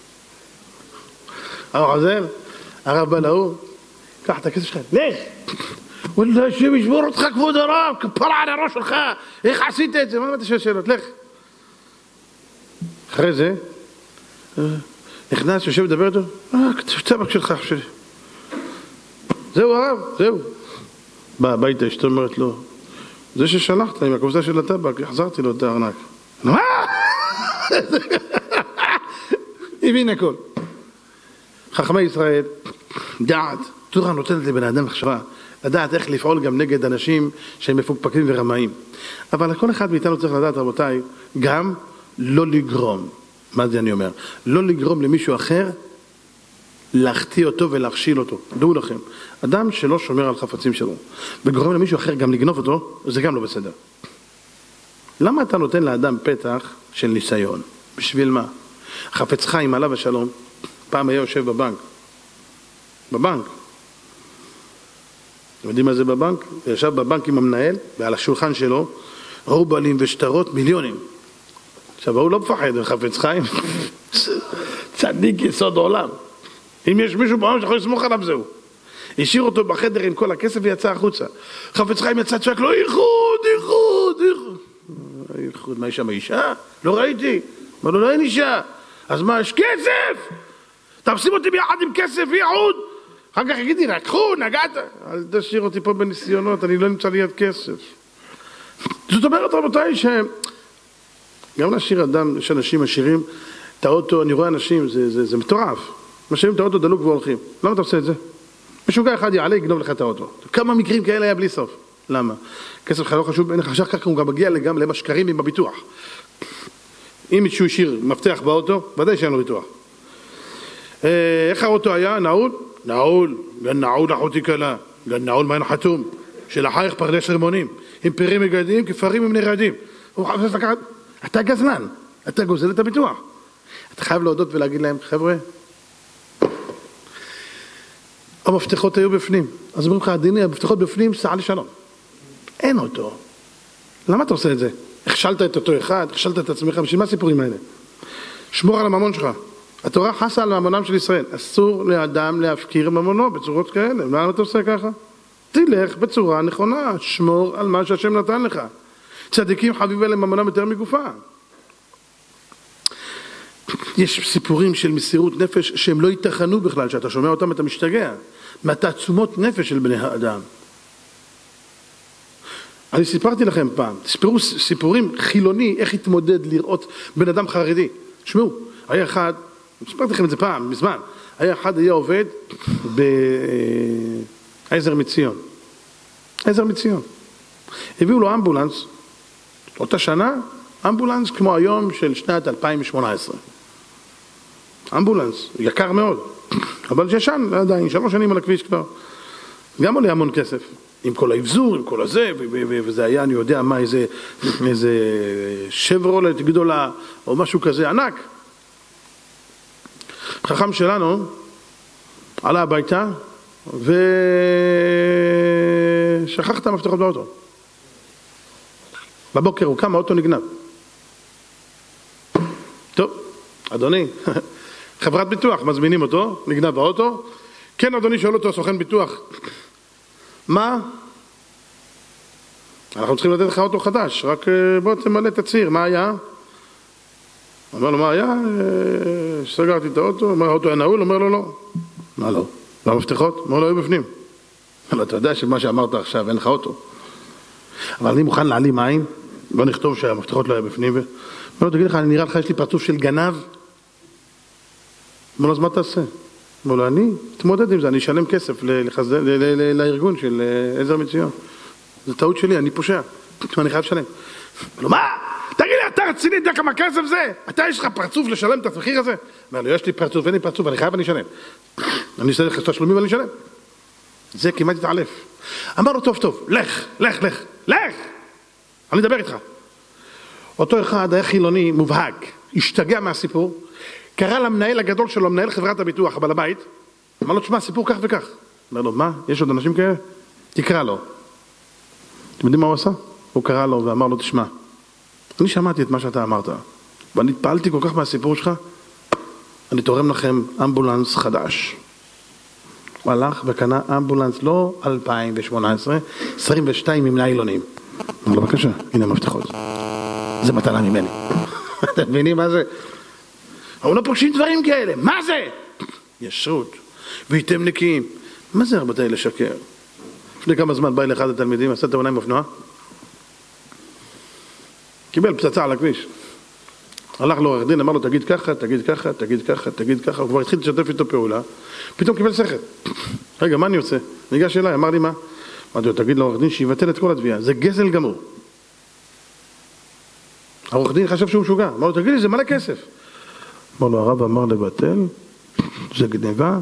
הרב בא להוא, קח את הכסף שלך, לך! וואלה, השם ישבור אותך כבוד הרב, כפרה על הראש שלך, איך עשית את זה? מה אתה שואל שאלות? לך. אחרי זה, נכנס, יושב לדבר איתו, טבק שלך, שלי. זהו הרב, זהו. בא הביתה, אשתו אומרת לו, זה ששלחת עם הקופסה של הטבק, החזרתי לו את הארנק. מה? הבין הכל. חכמי ישראל, דעת, תורה נותנת לבן אדם מחשבה, לדעת איך לפעול גם נגד אנשים שהם מפוקפקים ורמאים. אבל כל אחד מאיתנו צריך לדעת, רבותיי, גם לא לגרום. מה זה אני אומר? לא לגרום למישהו אחר, להחטיא אותו ולהכשיל אותו. דעו לכם, אדם שלא שומר על חפצים שלו, וגורם למישהו אחר גם לגנוב אותו, זה גם לא בסדר. למה אתה נותן לאדם פתח של ניסיון? בשביל מה? חפץ חיים עליו השלום, פעם היה יושב בבנק. בבנק. אתם יודעים מה זה בבנק? הוא ישב בבנק עם המנהל, ועל השולחן שלו, רובלים ושטרות מיליונים. עכשיו, הוא לא מפחד, הוא חפץ חיים. צדיק יסוד עולם. אם יש מישהו בעולם שיכול לסמוך עליו זהו. השאיר אותו בחדר עם כל הכסף ויצא החוצה. חפץ חיים יצא צועק לו, איחוד, מה יש שם אישה? לא ראיתי. אמר לו, לא אין אישה. אז מה, יש כסף? תפסים אותי ביחד עם כסף ויעוד. אחר כך יגידי, לקחו, נגעת. אל תשאיר אותי פה בניסיונות, אני לא נמצא ליד כסף. זאת אומרת, רבותיי, גם להשאיר אדם, יש אנשים עשירים, את האוטו, אני רואה אנשים, זה מטורף. משאירים את האוטו דלוק והולכים. למה אתה עושה את זה? משוגע אחד יעלה, יגנוב לך את האוטו. כמה מקרים כאלה היה בלי סוף. למה? כסף לך לא חשוב, אין לך חשך ככה, הוא גם מגיע גם למשקרים עם הביטוח. אם מישהו השאיר מפתח באוטו, ודאי שאין לו ביטוח. איך האוטו היה? נעול? נעול. גן נעול אחותי קלה. גן נעול מן חתום. שלחייך פרדס רימונים. עם פירים מגדים, כפרים עם נרדים. הוא חפש לקחת... אתה גזלן. אתה גוזל את הביטוח. אתה חייב להודות ולהגיד להם, חבר'ה, המפתחות היו בפנים. אז אומרים לך, הדיני, המפתחות בפנים, סע לשלום. אין אותו. למה אתה עושה את זה? הכשלת את אותו אחד, הכשלת את עצמך, בשביל מה הסיפורים האלה? שמור על הממון שלך. התורה חסה על ממונם של ישראל. אסור לאדם להפקיר ממונו בצורות כאלה. למה אתה עושה ככה? תלך בצורה נכונה, שמור על מה שהשם נתן לך. צדיקים חביב אליהם ממונם יותר מגופה. יש סיפורים של מסירות נפש שהם לא ייתכנו בכלל, שאתה שומע אותם אתה משתגע. מהתעצומות נפש של בני האדם. אני סיפרתי לכם פעם, תספרו סיפורים חילוני, איך התמודד לראות בן אדם חרדי. שמעו, היה אחד, סיפרתי לכם את זה פעם, מזמן, היה אחד היה עובד בעזר מציון. עזר מציון. הביאו לו אמבולנס, אותה שנה, אמבולנס כמו היום של שנת 2018. אמבולנס, יקר מאוד, אבל ישן עדיין, 3 שנים על הכביש כבר. גם עולה המון כסף, עם כל האבזור, עם כל הזה, וזה היה, אני יודע מה, איזה שברולט גדולה, או משהו כזה ענק. חכם שלנו עלה הביתה, ושכח את המפתחות באוטו. בבוקר הוא קם, האוטו נגנב. טוב, אדוני, חברת ביטוח, מזמינים אותו, נגנב באוטו. כן, אדוני, שואל אותו, סוכן ביטוח, מה? אנחנו צריכים לתת לך אוטו חדש, רק בוא תמלא תצהיר, מה היה? אומר לו, מה היה? סגרתי את האוטו, אומר, האוטו היה נעול? אומר לו, לא. מה לא? והמפתחות? אומר לו, היו בפנים. אבל אתה יודע שמה שאמרת עכשיו, אין לך אוטו. אבל אני מוכן להעלים עין, בוא נכתוב שהמפתחות לא היה בפנים. אומר לו, תגיד לך, אני נראה לך, יש לי פרצוף של גנב? אומר לו, אז מה תעשה? אומר לו, אני אתמודד עם זה, אני אשלם כסף לארגון של עזר מציון. זו טעות שלי, אני פושע, אני חייב לשלם. אומר לו, מה? תגיד לי, אתה רציני, יודע כמה כסף זה? אתה יש לך פרצוף לשלם את המחיר הזה? אומר לו, יש לי פרצוף, אין לי פרצוף, אני חייב, אני אשלם. אני אשלם לך תשלומים ואני אשלם. זה כמעט התעלף. אמר לו, טוב, לך. אני אדבר איתך. אותו אחד היה חילוני מובהק, השתגע מהסיפור, קרא למנהל הגדול שלו, מנהל חברת הביטוח, הבעל הבית, אמר לו, תשמע, סיפור כך וכך. אמר לו, מה? יש עוד אנשים כאלה? תקרא לו. אתם יודעים מה הוא עשה? הוא קרא לו ואמר לו, תשמע, אני שמעתי את מה שאתה אמרת, ואני התפעלתי כל כך מהסיפור שלך, אני תורם לכם אמבולנס חדש. הוא הלך וקנה אמבולנס, לא 2018, 22 עם ניילונים. אמר לו, בבקשה, הנה המפתחות. זה מתנה ממני. אתם מבינים מה זה? אבל לא פוגשים דברים כאלה, מה זה? ישרות, ואיתם נקיים. מה זה רבותיי לשקר? לפני כמה זמן בא אל אחד התלמידים, עשה תאונה עם אופנוע, קיבל פצצה על הכביש. הלך לו עורך דין, אמר לו, תגיד ככה, הוא כבר התחיל לשתף איתו פעולה, פתאום קיבל שכל. רגע, מה אני עושה? ניגש אליי, אמר לי מה? אמרתי לו, תגיד לעורך דין שיבטל את כל התביעה, זה גזל גמור. העורך דין חשב שהוא משוגע, אמר לו, תגיד לי, זה מלא כסף. אמר לו, הרב אמר לבטל, זה גניבה,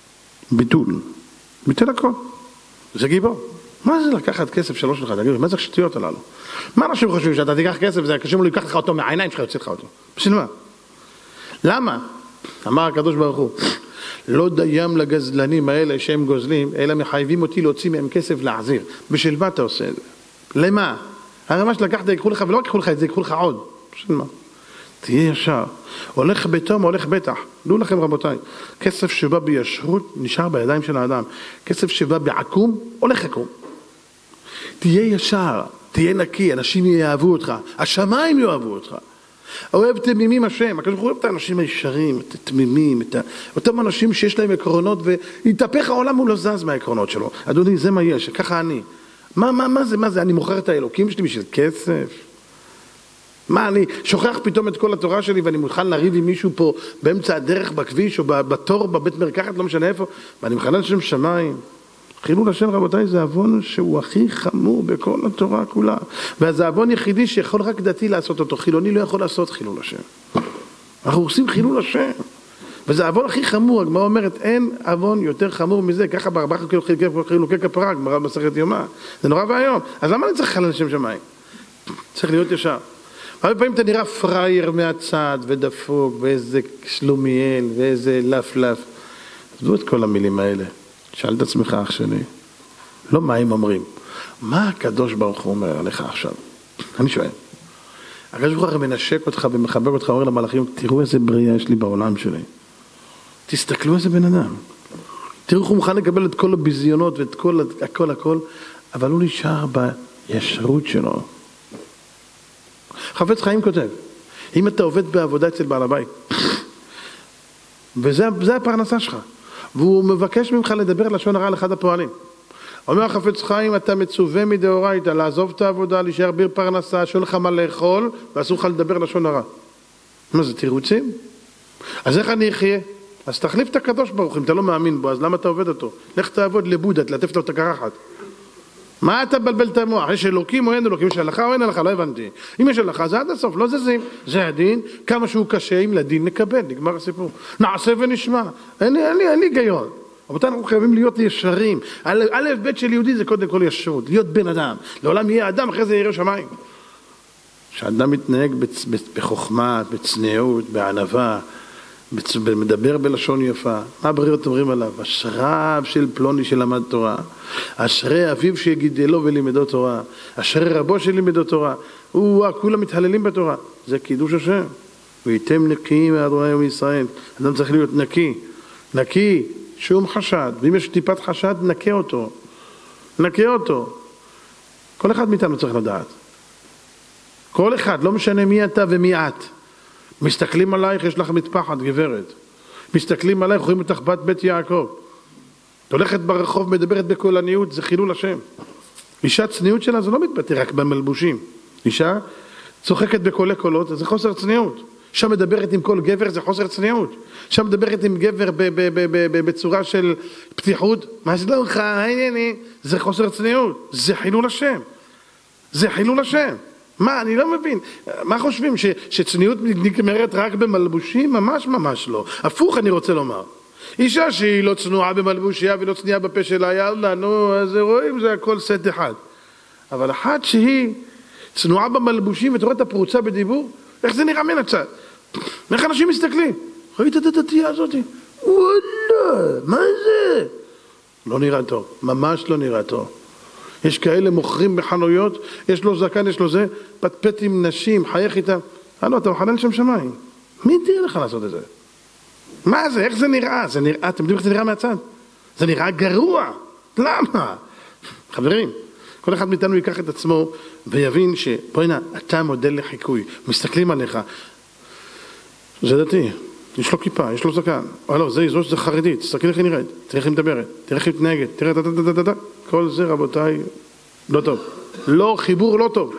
ביטל הכל. זה גיבור. מה זה לקחת כסף שלו שלך? תגיד, מה זה השטויות הללו? מה אנשים חושבים שאתה תיקח כסף, זה קשה לו לקח לך אותו מהעיניים שלך, יוצא לך אותו. בשביל מה? למה? אמר הקדוש ברוך הוא, לא דיים לגזלנים האלה שהם גוזלים, אלא מחייבים אותי להוציא מהם כסף להחזיר. בשביל מה אתה עושה את זה? למה? הרי מה שלקחת, יקחו לך, ולא יקחו לך את זה, יקחו לך עוד. בשביל מה? תהיה ישר. הולך ביתו, הולך בטח. דעו לכם רבותיי, כסף שבא בישרות נשאר בידיים של האדם. כסף שבא בעקום, הולך עקום. תהיה ישר, תהיה נקי, אנשים יאהבו אותך, השמיים יאהבו אותך. אוהב תמימים השם, הקדוש ברוך הוא אוהב את האנשים הישרים, את התמימים, אותם אנשים שיש להם עקרונות, ויתהפך העולם הוא לא זז מהעקרונות שלו. אדוני, זה מה יש, ככה אני. מה זה? אני מוכר את האלוקים שלי בשביל כסף? מה, אני שוכח פתאום את כל התורה שלי ואני מוכן לריב עם מישהו פה באמצע הדרך בכביש או בתור בבית מרקחת, לא משנה איפה, ואני מחלל שם שמיים. חילול השם רבותיי זה עוון שהוא הכי חמור בכל התורה כולה, וזה עוון יחידי שיכול רק דתי לעשות אותו, חילוני לא יכול לעשות חילול השם. אנחנו עושים חילול השם, וזה העוון הכי חמור. הגמרא אומרת אין עוון יותר חמור מזה, ככה בארבעה חילוקי כפרה, גמרא במסכת יומא, זה נורא ואיום. אז למה אני צריך לחלל שם שמיים? צריך להיות ישר. הרבה פעמים אתה נראה פרייר מהצד ודפוק ואיזה שלומיאל ואיזה לפלף. עזבו את כל המילים האלה. שאל את עצמך אח שלי, לא מה הם אומרים, מה הקדוש ברוך הוא אומר עליך עכשיו? אני שואל. הקדוש ברוך הוא מנשק אותך ומחבק אותך, אומר למלאכים, תראו איזה בריאה יש לי בעולם שלי. תסתכלו איזה בן אדם. תראו איך הוא מוכן לקבל את כל הביזיונות ואת הכל, אבל הוא נשאר בישרות שלו. חפץ חיים כותב, אם אתה עובד בעבודה אצל בעל הבית, וזה הפרנסה שלך, והוא מבקש ממך לדבר לשון הרע על אחד הפועלים. אומר החפץ חיים, אתה מצווה מדאורייתא לעזוב את העבודה, להישאר ביר פרנסה, שאין לך מה לאכול, ואסור לך לדבר לשון הרע. מה זה, תירוצים? אז איך אני אחיה? אז תחליף את הקדוש ברוך, אם אתה לא מאמין בו, אז למה אתה עובד אותו? לך תעבוד לבודה, תלטף לו את הקרחת. מה אתה בלבל את המוח? יש אלוקים או אין אלוקים? יש הלכה או אין הלכה? לא הבנתי. אם יש הלכה זה עד הסוף, לא זזים. זה הדין, כמה שהוא קשה, אם לדין נקבל, נגמר הסיפור. נעשה ונשמע. אין לי היגיון. אבל אנחנו חייבים להיות ישרים. א' ב' של יהודי זה קודם כל ישרות, להיות בן אדם. לעולם יהיה אדם, אחרי זה יראה שמיים. כשאדם מתנהג בחוכמה, בצניעות, בענווה, מדבר בלשון יפה, מה הבריות אומרים עליו? אשריו של פלוני שלמד תורה, אשרי אביו שיגידלו ולימדו תורה, אשרי רבו שלימדו תורה. כולם מתהללים בתורה. זה קידוש השם. והייתם נקיים מאדוני מישראל. אדם צריך להיות נקי, שום חשד, ואם יש טיפת חשד נקה אותו. כל אחד מאיתנו צריך לדעת, כל אחד, לא משנה מי אתה ומי את. מסתכלים עלייך, יש לך מטפחת, גברת. מסתכלים עלייך, רואים אותך בת בית יעקב. את הולכת ברחוב, מדברת בקולניות, זה חילול השם. אישה צניעות שלה, זה לא מתבטא רק במלבושים. אישה צוחקת בקולי קולות, זה חוסר צניעות. אישה מדברת עם כל גבר, זה חוסר צניעות. אישה מדברת עם גבר בצורה של פתיחות, מה שלומך, זה חוסר צניעות. זה חילול השם. מה, אני לא מבין. מה חושבים, שצניעות נגמרת רק במלבושים? ממש לא. הפוך אני רוצה לומר. אישה שהיא לא צנועה במלבושיה ולא צניעה בפה שלה, יאללה, נו, אז רואים, זה הכל סט אחד. אבל אחת שהיא צנועה במלבושים ותראה את הפרוצה בדיבור, איך זה נראה מן הצד? איך אנשים מסתכלים? ראית את הדתייה הזאת? וואלה, מה זה? לא נראה טוב, ממש לא נראה טוב. יש כאלה מוכרים בחנויות, יש לו זקן, יש לו זה, פטפט עם נשים, חייך איתם. הלו, אתה מחלל שם שמיים. מי תראה לך לעשות את זה? מה זה? איך זה נראה? אתם יודעים איך זה נראה מהצד? זה נראה גרוע. למה? חברים, כל אחד מאיתנו ייקח את עצמו ויבין בוא'נה, אתה מודל לחיקוי. מסתכלים עליך. זה דתי. יש לו כיפה, יש לו זקן. הלו, זה חרדית. תסתכל איך היא נראית. תראה איך היא מדברת. תראה איך היא מתנהגת. תראה, כל זה רבותיי לא טוב. לא, חיבור לא טוב.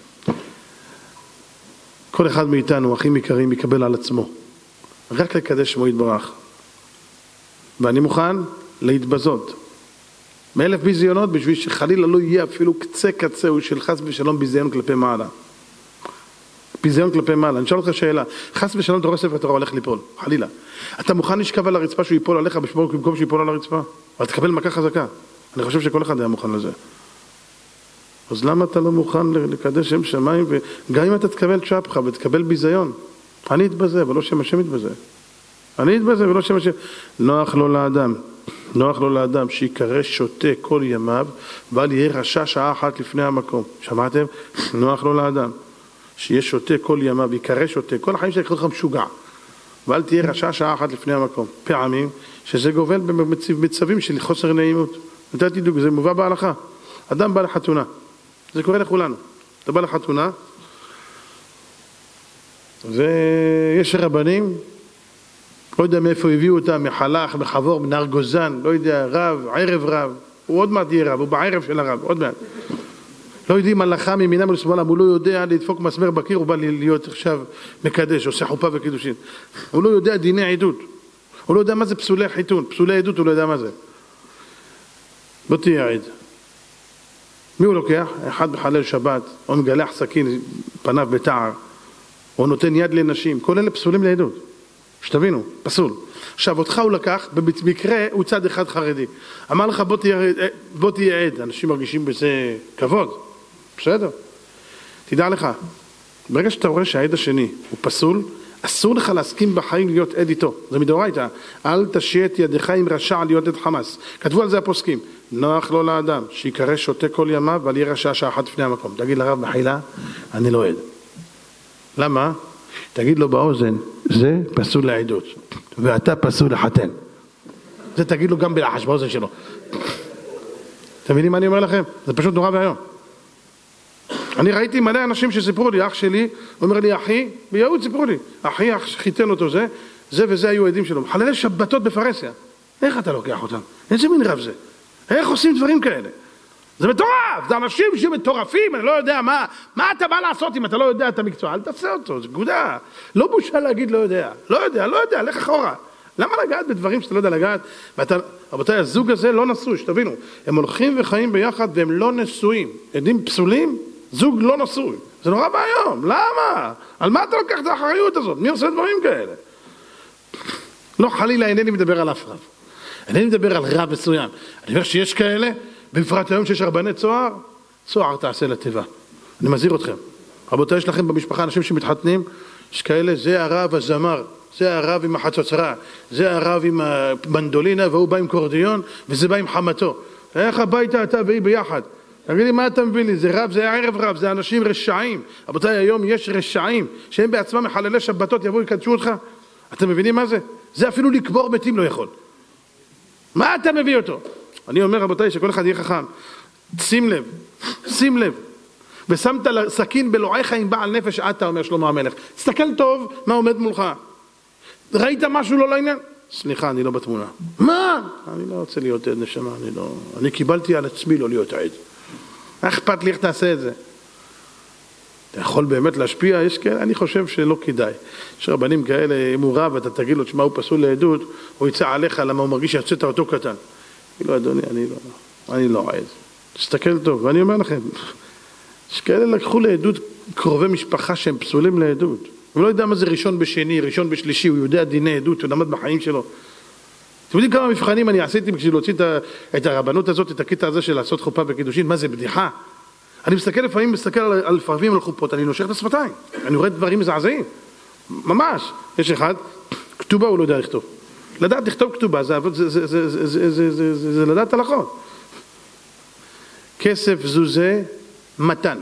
כל אחד מאיתנו, אחים יקרים, יקבל על עצמו. רק לקדש שמו יתברך. ואני מוכן להתבזות. 1,000 ביזיונות בשביל שחלילה לא יהיה אפילו קצה של חס ושלום ביזיון כלפי מעלה. ביזיון כלפי מעלה. אני אשאל אותך שאלה. חס ושלום אתה רואה ספר התורה הולך ליפול. חלילה. אתה מוכן לשכב על הרצפה שהוא ייפול עליך במקום שיפול על הרצפה? אבל תקבל מכה חזקה. אני חושב שכל אחד היה מוכן לזה. אז למה אתה לא מוכן לקדש שם שמיים, וגם אם אתה תקבל צ'פחה ותקבל ביזיון, אני אתבזה, ולא שם השם יתבזה. נוח לו לאדם שיקרא שוטה כל ימיו, ואל יהיה רשע שעה אחת לפני המקום. שמעתם? נוח לו לאדם שיהיה שותה כל ימה ויקרא שותה, כל החיים שלך לך משוגע. ואל תהיה רשע שעה אחת לפני המקום. פעמים שזה גובל במצבים של חוסר נעימות. נתתי דוגמה, זה מובא בהלכה. אדם בא לחתונה, זה קורה לכולנו. אתה בא לחתונה, ויש רבנים, לא יודע מאיפה הביאו אותם, מחלך, מחבור, מנהר גוזן, לא יודע, רב, ערב רב, הוא עוד מעט יהיה רב, הוא בערב של הרב, עוד מעט. לא יודעים הלכה מימינם ולשמאלם, הוא לא יודע לדפוק מסמר בקיר, הוא בא להיות עכשיו מקדש, עושה חופה וקידושין. הוא לא יודע דיני עדות, הוא לא יודע מה זה פסולי חיתון, פסולי עדות הוא לא יודע מה זה. בוא תהיה עד. מי הוא לוקח? אחד בחלל שבת, או מגלח סכין פניו בתער, או נותן יד לנשים, כל אלה פסולים לעדות. שתבינו, פסול. עכשיו, אותך הוא לקח, במקרה הוא צד אחד חרדי. אמר לך, בוא תהיה עד. אנשים מרגישים בזה כבוד. בסדר. תדע לך, ברגע שאתה רואה שהעד השני הוא פסול, אסור לך להסכים בחיים להיות עד איתו. זה מדאורייתא. אל תשיה את ידך עם רשע להיות עד חמאס. כתבו על זה הפוסקים. נוח לו לאדם, שיקרא שותה כל ימיו, אבל יהיה רשע שעה אחת לפני המקום. תגיד לרב מחילה, אני לא עד. למה? תגיד לו באוזן, זה פסול לעדות, ואתה פסול לחתן. זה תגיד לו גם בלחש באוזן שלו. אתם מבינים מה אני אומר לכם? זה פשוט נורא והיום. אני ראיתי מלא אנשים שסיפרו לי, אח שלי, אומר לי, אחי, ביהוד סיפרו לי, אחי חיתן אותו זה וזה היו עדים שלו. חללי שבתות בפרסיה. איך אתה לוקח אותם? איזה מין רב זה? איך עושים דברים כאלה? זה מטורף, זה אנשים שמטורפים, אני לא יודע מה אתה בא לעשות אם אתה לא יודע את המקצוע, אל תעשה אותו, זה גודה. לא בושה להגיד לא יודע, לך אחורה. למה לגעת בדברים שאתה לא יודע לגעת? רבותיי, הזוג הזה לא נשוי, שתבינו, הם הולכים וחיים ביחד והם לא נשואים. עדים פסולים, זוג לא נשוי. זה נורא בעיום, למה? על מה אתה לוקח את האחריות הזאת? מי עושה דברים כאלה? לא חלילה, אינני מדבר על אף רב. אינני מדבר על רב מסוים. אני אומר שיש כאלה, בפרט היום שיש רבני צוהר, צוהר תעשה לטבע. אני מזהיר אתכם. רבותיי, יש לכם במשפחה אנשים שמתחתנים, יש כאלה, זה הרב הזמר, זה הרב עם החצוצרה, זה הרב עם המנדולינה, והוא בא עם קורדיון, וזה בא עם חמתו. איך הביתה אתה והיא ביחד? תגיד לי, מה אתה מביא לי? זה רב, זה ערב רב, זה אנשים רשעים. רבותיי, היום יש רשעים, שהם בעצמם מחללי שבתות, יבואו יקדשו אותך. אתם מבינים מה זה? זה אפילו לקבור מתים לא יכול. מה אתה מביא אותו? אני אומר, רבותיי, שכל אחד יהיה חכם. שים לב. ושמת סכין בלועיך עם בעל נפש, אתה אומר שלמה המלך. תסתכל טוב מה עומד מולך. ראית משהו לא לעניין? סליחה, אני לא בתמונה. מה? אני לא רוצה להיות עד נשמה, אני קיבלתי על עצמי לא להיות עד. אכפת לי איך תעשה את זה? אתה יכול באמת להשפיע? יש כאלה, אני חושב שלא כדאי. יש רבנים כאלה, אם הוא רב, אתה תגיד לו, שמה הוא פסול לעדות, הוא יצא עליך, למה הוא מרגיש שיצאת אותו קטן. לא, אדוני, אני לא עד. תסתכל טוב, ואני אומר לכם, יש כאלה לקחו לעדות קרובי משפחה שהם פסולים לעדות. הוא לא יודע מה זה ראשון בשני, ראשון בשלישי, הוא יודע דיני עדות, הוא למד בחיים שלו. אתם יודעים כמה מבחנים אני עשיתי בשביל להוציא את הרבנות הזאת, את הקטע הזה של לעשות חופה וקידושין, מה זה בדיחה? אני לפעמים מסתכל על פרבים, על חופות, אני נושך את השפתיים, אני רואה דברים מזעזעים, ממש. יש אחד, כתובה הוא לא יודע לכתוב. לדעת לכתוב כתובה, זה לדעת הלכות. כסף זוזה, מתן.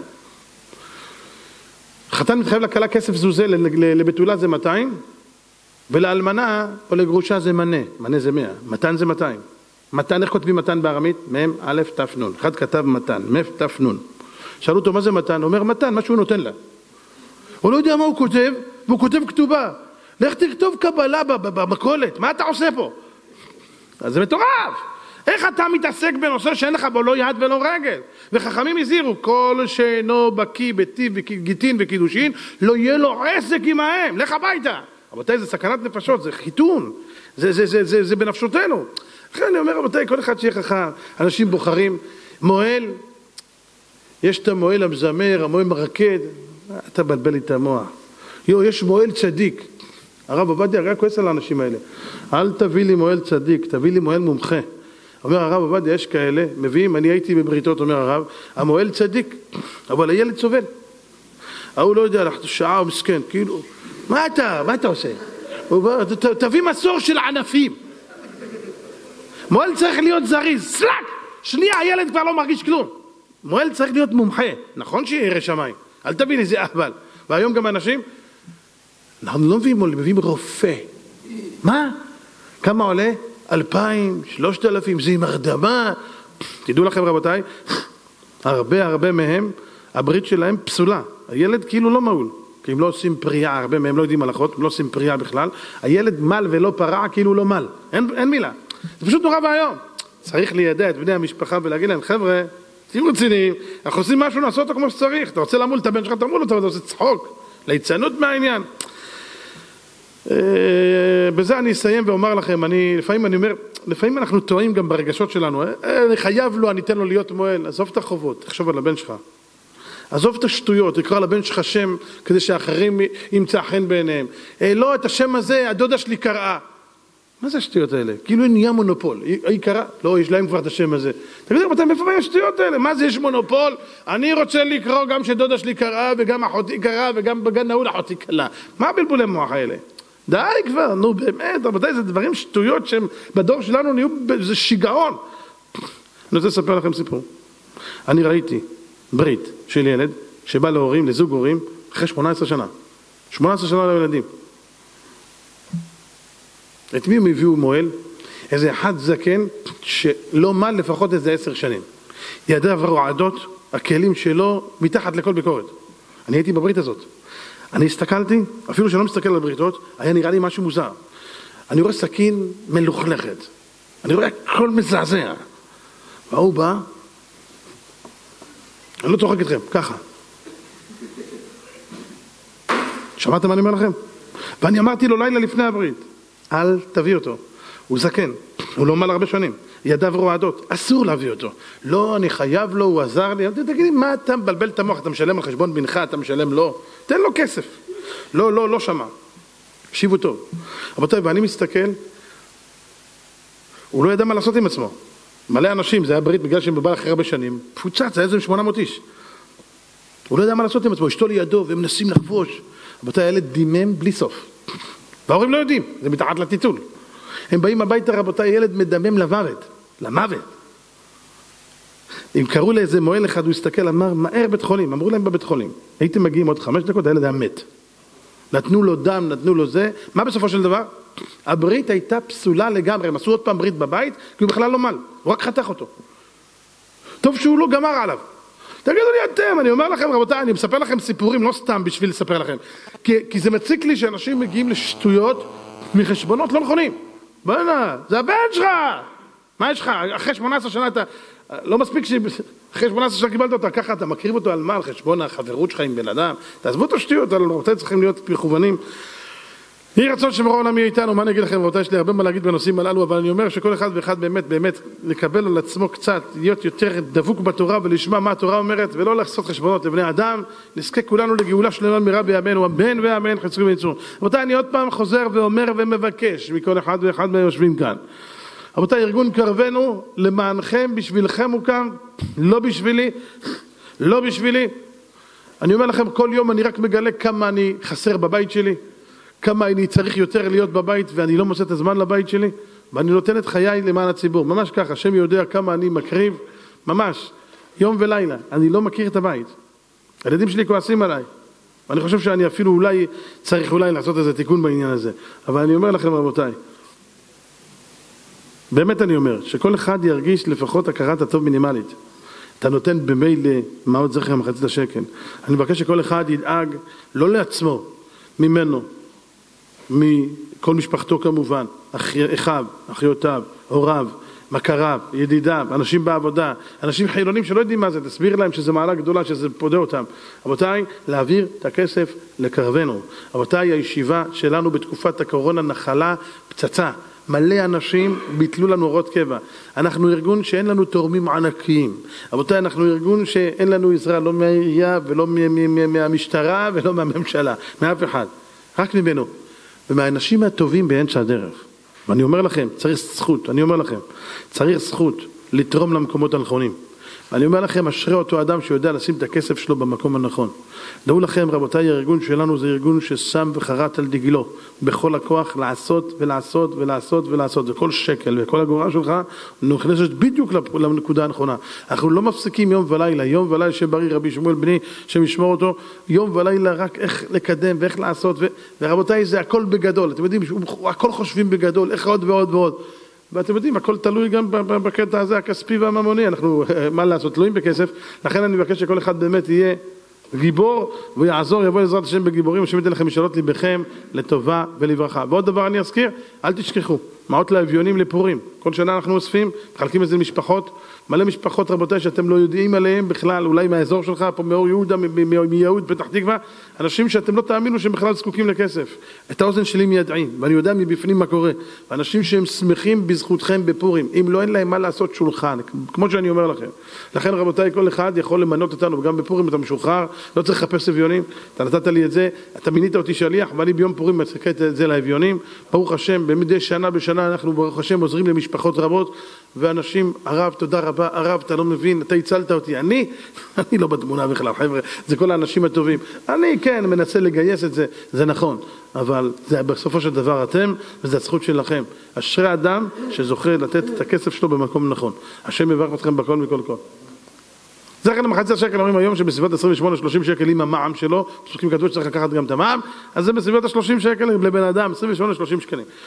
חתן מתחייב לכלה כסף זוזה, לבתולה זה 200, ולאלמנה או לגרושה זה מנה. מנה זה 100, מתן זה 200. מתן, איך כותבים מתן בארמית? מם, א', ת', נ'. אחד כתב מתן, מ', ת', נ'. שאלו אותו מה זה מתן? הוא אומר מתן, מה שהוא נותן לה. הוא לא יודע מה הוא כותב, והוא כותב כתובה. לך תכתוב קבלה במכולת, מה אתה עושה פה? אז זה מטורף. איך אתה מתעסק בנושא שאין לך בו לא יד ולא רגל? וחכמים הזהירו, כל שאינו בקיא בטיב וגיטין וקידושין, לא יהיה לו עסק עמהם, לך הביתה. רבותיי, זה סכנת נפשות, זה חיתון, זה בנפשותנו. לכן אני אומר, רבותיי, כל אחד שיהיה חכם, אנשים בוחרים, מועל, יש את המועל המזמר, המועל מרקד, אתה בלבל לי את המוח. יש מועל צדיק. הרב עובדיה רק כועס על האנשים האלה. אל תביא לי מועל צדיק, תביא לי מועל מומחה. אומר הרב עובדיה, יש כאלה, מביאים, אני הייתי בבריתות, אומר הרב, המועל צדיק, אבל הילד סובל. הוא לא יודע, שעה הוא מסכן, כאילו, מה אתה עושה? תביא מסור של ענפים. מועל צריך להיות זריז, סלק! שנייה, הילד כבר לא מרגיש כלום. מועל צריך להיות מומחה, נכון שירא שמיים, אל תביא לי זה אהבל. והיום גם אנשים, אנחנו לא מביאים רופא. מה? כמה עולה? 2,000, 3,000, זה עם הרדמה. תדעו לכם רבותיי, הרבה מהם, הברית שלהם פסולה. הילד כאילו לא מעול. כי הם לא עושים פריאה, הרבה מהם לא יודעים הלכות, הם לא עושים פריאה בכלל. הילד מל ולא פרע כאילו לא מל. אין מילה. זה פשוט נורא והיום. צריך לידע את בני המשפחה ולהגיד להם, חבר'ה, תהיו רציניים, אנחנו עושים משהו, נעשה אותו כמו שצריך. אתה רוצה למול את הבן שלך, תמול אותו, אתה עושה צחוק. ליצנות מהעניין. בזה אני אסיים ואומר לכם, לפעמים אנחנו טועים גם ברגשות שלנו. אני חייב לו, אני אתן לו להיות מועל. עזוב את החובות, תחשוב על הבן שלך. עזוב את השטויות, תקרא לבן שלך שם כדי שאחרים ימצא חן בעיניהם. לא, את השם הזה, הדודה שלי קראה. מה זה השטויות האלה? כאילו נהיה מונופול. היא קראה? לא, יש להם כבר את השם הזה. תגידו, מאיפה השטויות האלה? מה זה יש מונופול? אני רוצה לקרוא גם שדודה שלי קראה וגם אחותי קראה וגם בגן נעול אחותי קלה. מה בלבולי מוח האלה? די כבר, נו באמת, רבותיי, זה דברים שטויות שהם בדור שלנו נהיו, זה שיגעון. אני רוצה לספר לכם סיפור. אני ראיתי ברית של ילד שבא להורים, לזוג הורים, אחרי 18 שנה. 18 שנה לילדים. את מי הם הביאו מועל? איזה אחד זקן שלא מל לפחות איזה 10 שנים. ידיו רועדות, הכלים שלו מתחת לכל ביקורת. אני הייתי בברית הזאת. אני הסתכלתי, אפילו שאני לא מסתכל על הבריתות, היה נראה לי משהו מוזר. אני רואה סכין מלוכלכת. אני רואה הכל מזעזע. והוא בא, אני לא צוחק אתכם, ככה. שמעתם מה אני אומר לכם? ואני אמרתי לו לילה לפני הברית, אל תביא אותו. הוא זקן, הוא לא מל הרבה שנים. ידיו רועדות, אסור להביא אותו. לא, אני חייב לו, הוא עזר לי. תגידי, מה אתה מבלבל את המוח? אתה משלם על חשבון בנך, אתה משלם לו. תן לו כסף. לא שמע. תקשיבו טוב. רבותיי, ואני מסתכל, הוא לא ידע מה לעשות עם עצמו. מלא אנשים, זה היה ברית בגלל שהם בבא אחרי הרבה שנים. פוצץ, זה היה איזה 800 איש. הוא לא ידע מה לעשות עם עצמו, אשתו לידו, והם מנסים לחבוש. רבותיי, הילד דימם בלי סוף. וההורים לא יודעים, זה מתחת לטיטול. הם באים הביתה, רבותיי, ילד מדמם למוות. אם קראו לאיזה מועל אחד, הוא הסתכל, אמר, מהר בית חולים, אמרו להם בבית חולים. הייתם מגיעים עוד 5 דקות, הילד היה מת. נתנו לו דם, נתנו לו זה. מה בסופו של דבר? הברית הייתה פסולה לגמרי, הם עשו עוד פעם ברית בבית, כי הוא בכלל לא מל, הוא רק חתך אותו. טוב שהוא לא גמר עליו. תגידו לי אתם, אני אומר לכם רבותיי, אני מספר לכם סיפורים, לא סתם בשביל לספר לכם. כי זה מציק לי שאנשים מגיעים לשטויות מחשבונות לא נכונים. בוא'נה, זה הבן שלך! מה יש לך? אחרי 18 שנה אתה... לא מספיק אחרי 18 שנה קיבלת אותה, ככה אתה מקריב אותו על מה? על חשבון החברות שלך עם בן אדם. תעזבו את השטויות, רבותיי צריכים להיות מכוונים. יהי רצון שמראה העולם יהיה איתנו. מה אני אגיד לכם רבותיי, יש לי הרבה מה להגיד בנושאים הללו, אבל אני אומר שכל אחד ואחד באמת לקבל על עצמו קצת, להיות יותר דבוק בתורה ולשמע מה התורה אומרת, ולא לעשות חשבונות לבני אדם. נזכה כולנו לגאולה שלמה מהרה בימינו, אמן ואמן חזקו ונצור. רבותיי, אני עוד פעם חוזר ואומר ומבקש מכל אחד ואחד מהיושבים כאן. רבותיי, ארגון קרבנו למענכם, בשבילכם הוא כאן, לא בשבילי. אני אומר לכם, כל יום אני רק מגלה כמה אני חסר בבית שלי, כמה אני צריך יותר להיות בבית ואני לא מוצא את הזמן לבית שלי, ואני נותן את חיי למען הציבור, ממש ככה. השם יודע כמה אני מקריב, ממש, יום ולילה. אני לא מכיר את הבית. הילדים שלי כועסים עליי, ואני חושב שאני אפילו צריך לעשות איזה תיקון בעניין הזה. אבל אני אומר לכם רבותיי, באמת אני אומר, שכל אחד ירגיש לפחות הכרת הטוב מינימלית. אתה נותן במילא מעות זכר מחצית השקל. אני מבקש שכל אחד ידאג, לא לעצמו, ממנו, מכל משפחתו כמובן, אחיו, אחיותיו, הוריו, מכריו, ידידיו, אנשים בעבודה, אנשים חילונים שלא יודעים מה זה, תסביר להם שזה מעלה גדולה, שזה פודה אותם. רבותיי, להעביר את הכסף לקרבנו. רבותיי, הישיבה שלנו בתקופת הקורונה נחלה פצצה. מלא אנשים ביטלו לנו הוראות קבע. אנחנו ארגון שאין לנו תורמים ענקיים. רבותיי, אנחנו ארגון שאין לנו עזרה, לא מהעירייה ולא מהמשטרה ולא מהממשלה, מאף אחד. רק ממנו. ומהאנשים הטובים באמצע הדרך. ואני אומר לכם, צריך זכות לתרום למקומות הנכונים. ואני אומר לכם, אשרי אותו אדם שיודע לשים את הכסף שלו במקום הנכון. דעו לכם, רבותיי, הארגון שלנו זה ארגון ששם וחרט על דגלו בכל הכוח לעשות ולעשות ולעשות ולעשות, וכל שקל וכל אגורה שלך נכנסת בדיוק לנקודה הנכונה. אנחנו לא מפסיקים יום ולילה, יום ולילה שבריא רבי שמואל בני שמשמור אותו, יום ולילה רק איך לקדם ואיך לעשות, ורבותיי, זה הכל בגדול. אתם יודעים, הכל חושבים בגדול, איך עוד ועוד ועוד. ואתם יודעים, הכל תלוי גם בקטע הזה, הכספי והממוני. אנחנו, מה לעשות, תלויים בכסף. לכן אני מבקש שכל אחד באמת יהיה גיבור, ויעזור, יבוא לעזרת השם בגיבורים, השם ייתן לכם משאלות ליבכם לטובה ולברכה. ועוד דבר אני אזכיר, אל תשכחו, מעות לאביונים לפורים. כל שנה אנחנו אוספים, מחלקים את זה למשפחות, מלא משפחות רבותיי שאתם לא יודעים עליהם בכלל, אולי מהאזור שלך, פה מאור יהודה, מיהוד, פתח תקווה, אנשים שאתם לא תאמינו שהם בכלל זקוקים לכסף. את האוזן שלי מיידעים, ואני יודע מבפנים מה קורה. אנשים שהם שמחים בזכותכם בפורים, אם לא אין להם מה לעשות שולחן, כמו שאני אומר לכם. לכן רבותיי, כל אחד יכול למנות אותנו, וגם בפורים אתה משוחרר, לא צריך לחפש אביונים, אתה נתת לי את זה, אתה מינית אותי שליח, ואני ביום פורים מסקר את זה לאביונים. ברוך השם, במדי שנה בשנה אנחנו ברוך השם עוזרים למשפחות רבות, ואנשים, הרב, תודה רבה, הרב, אתה לא מבין, אתה הצלת אותי, אני לא בתמונה בכלל, חבר'ה, זה כל האנשים הטובים, אני כן מנסה לגייס את זה, זה נכון, אבל זה בסופו של דבר אתם, וזה הזכות שלכם. אשרי אדם שזוכה לתת את הכסף שלו במקום נכון. השם יברך אתכם בכל מכל כל. זה כאן מחצית השקל אומרים היום שבסביבות 28-30 שקל עם המע"מ שלו, פסוקים כתבו שצריך לקחת גם את המע"מ, אז זה בסביבות ה-30 שקל לבן אדם, 28-30 שקלים.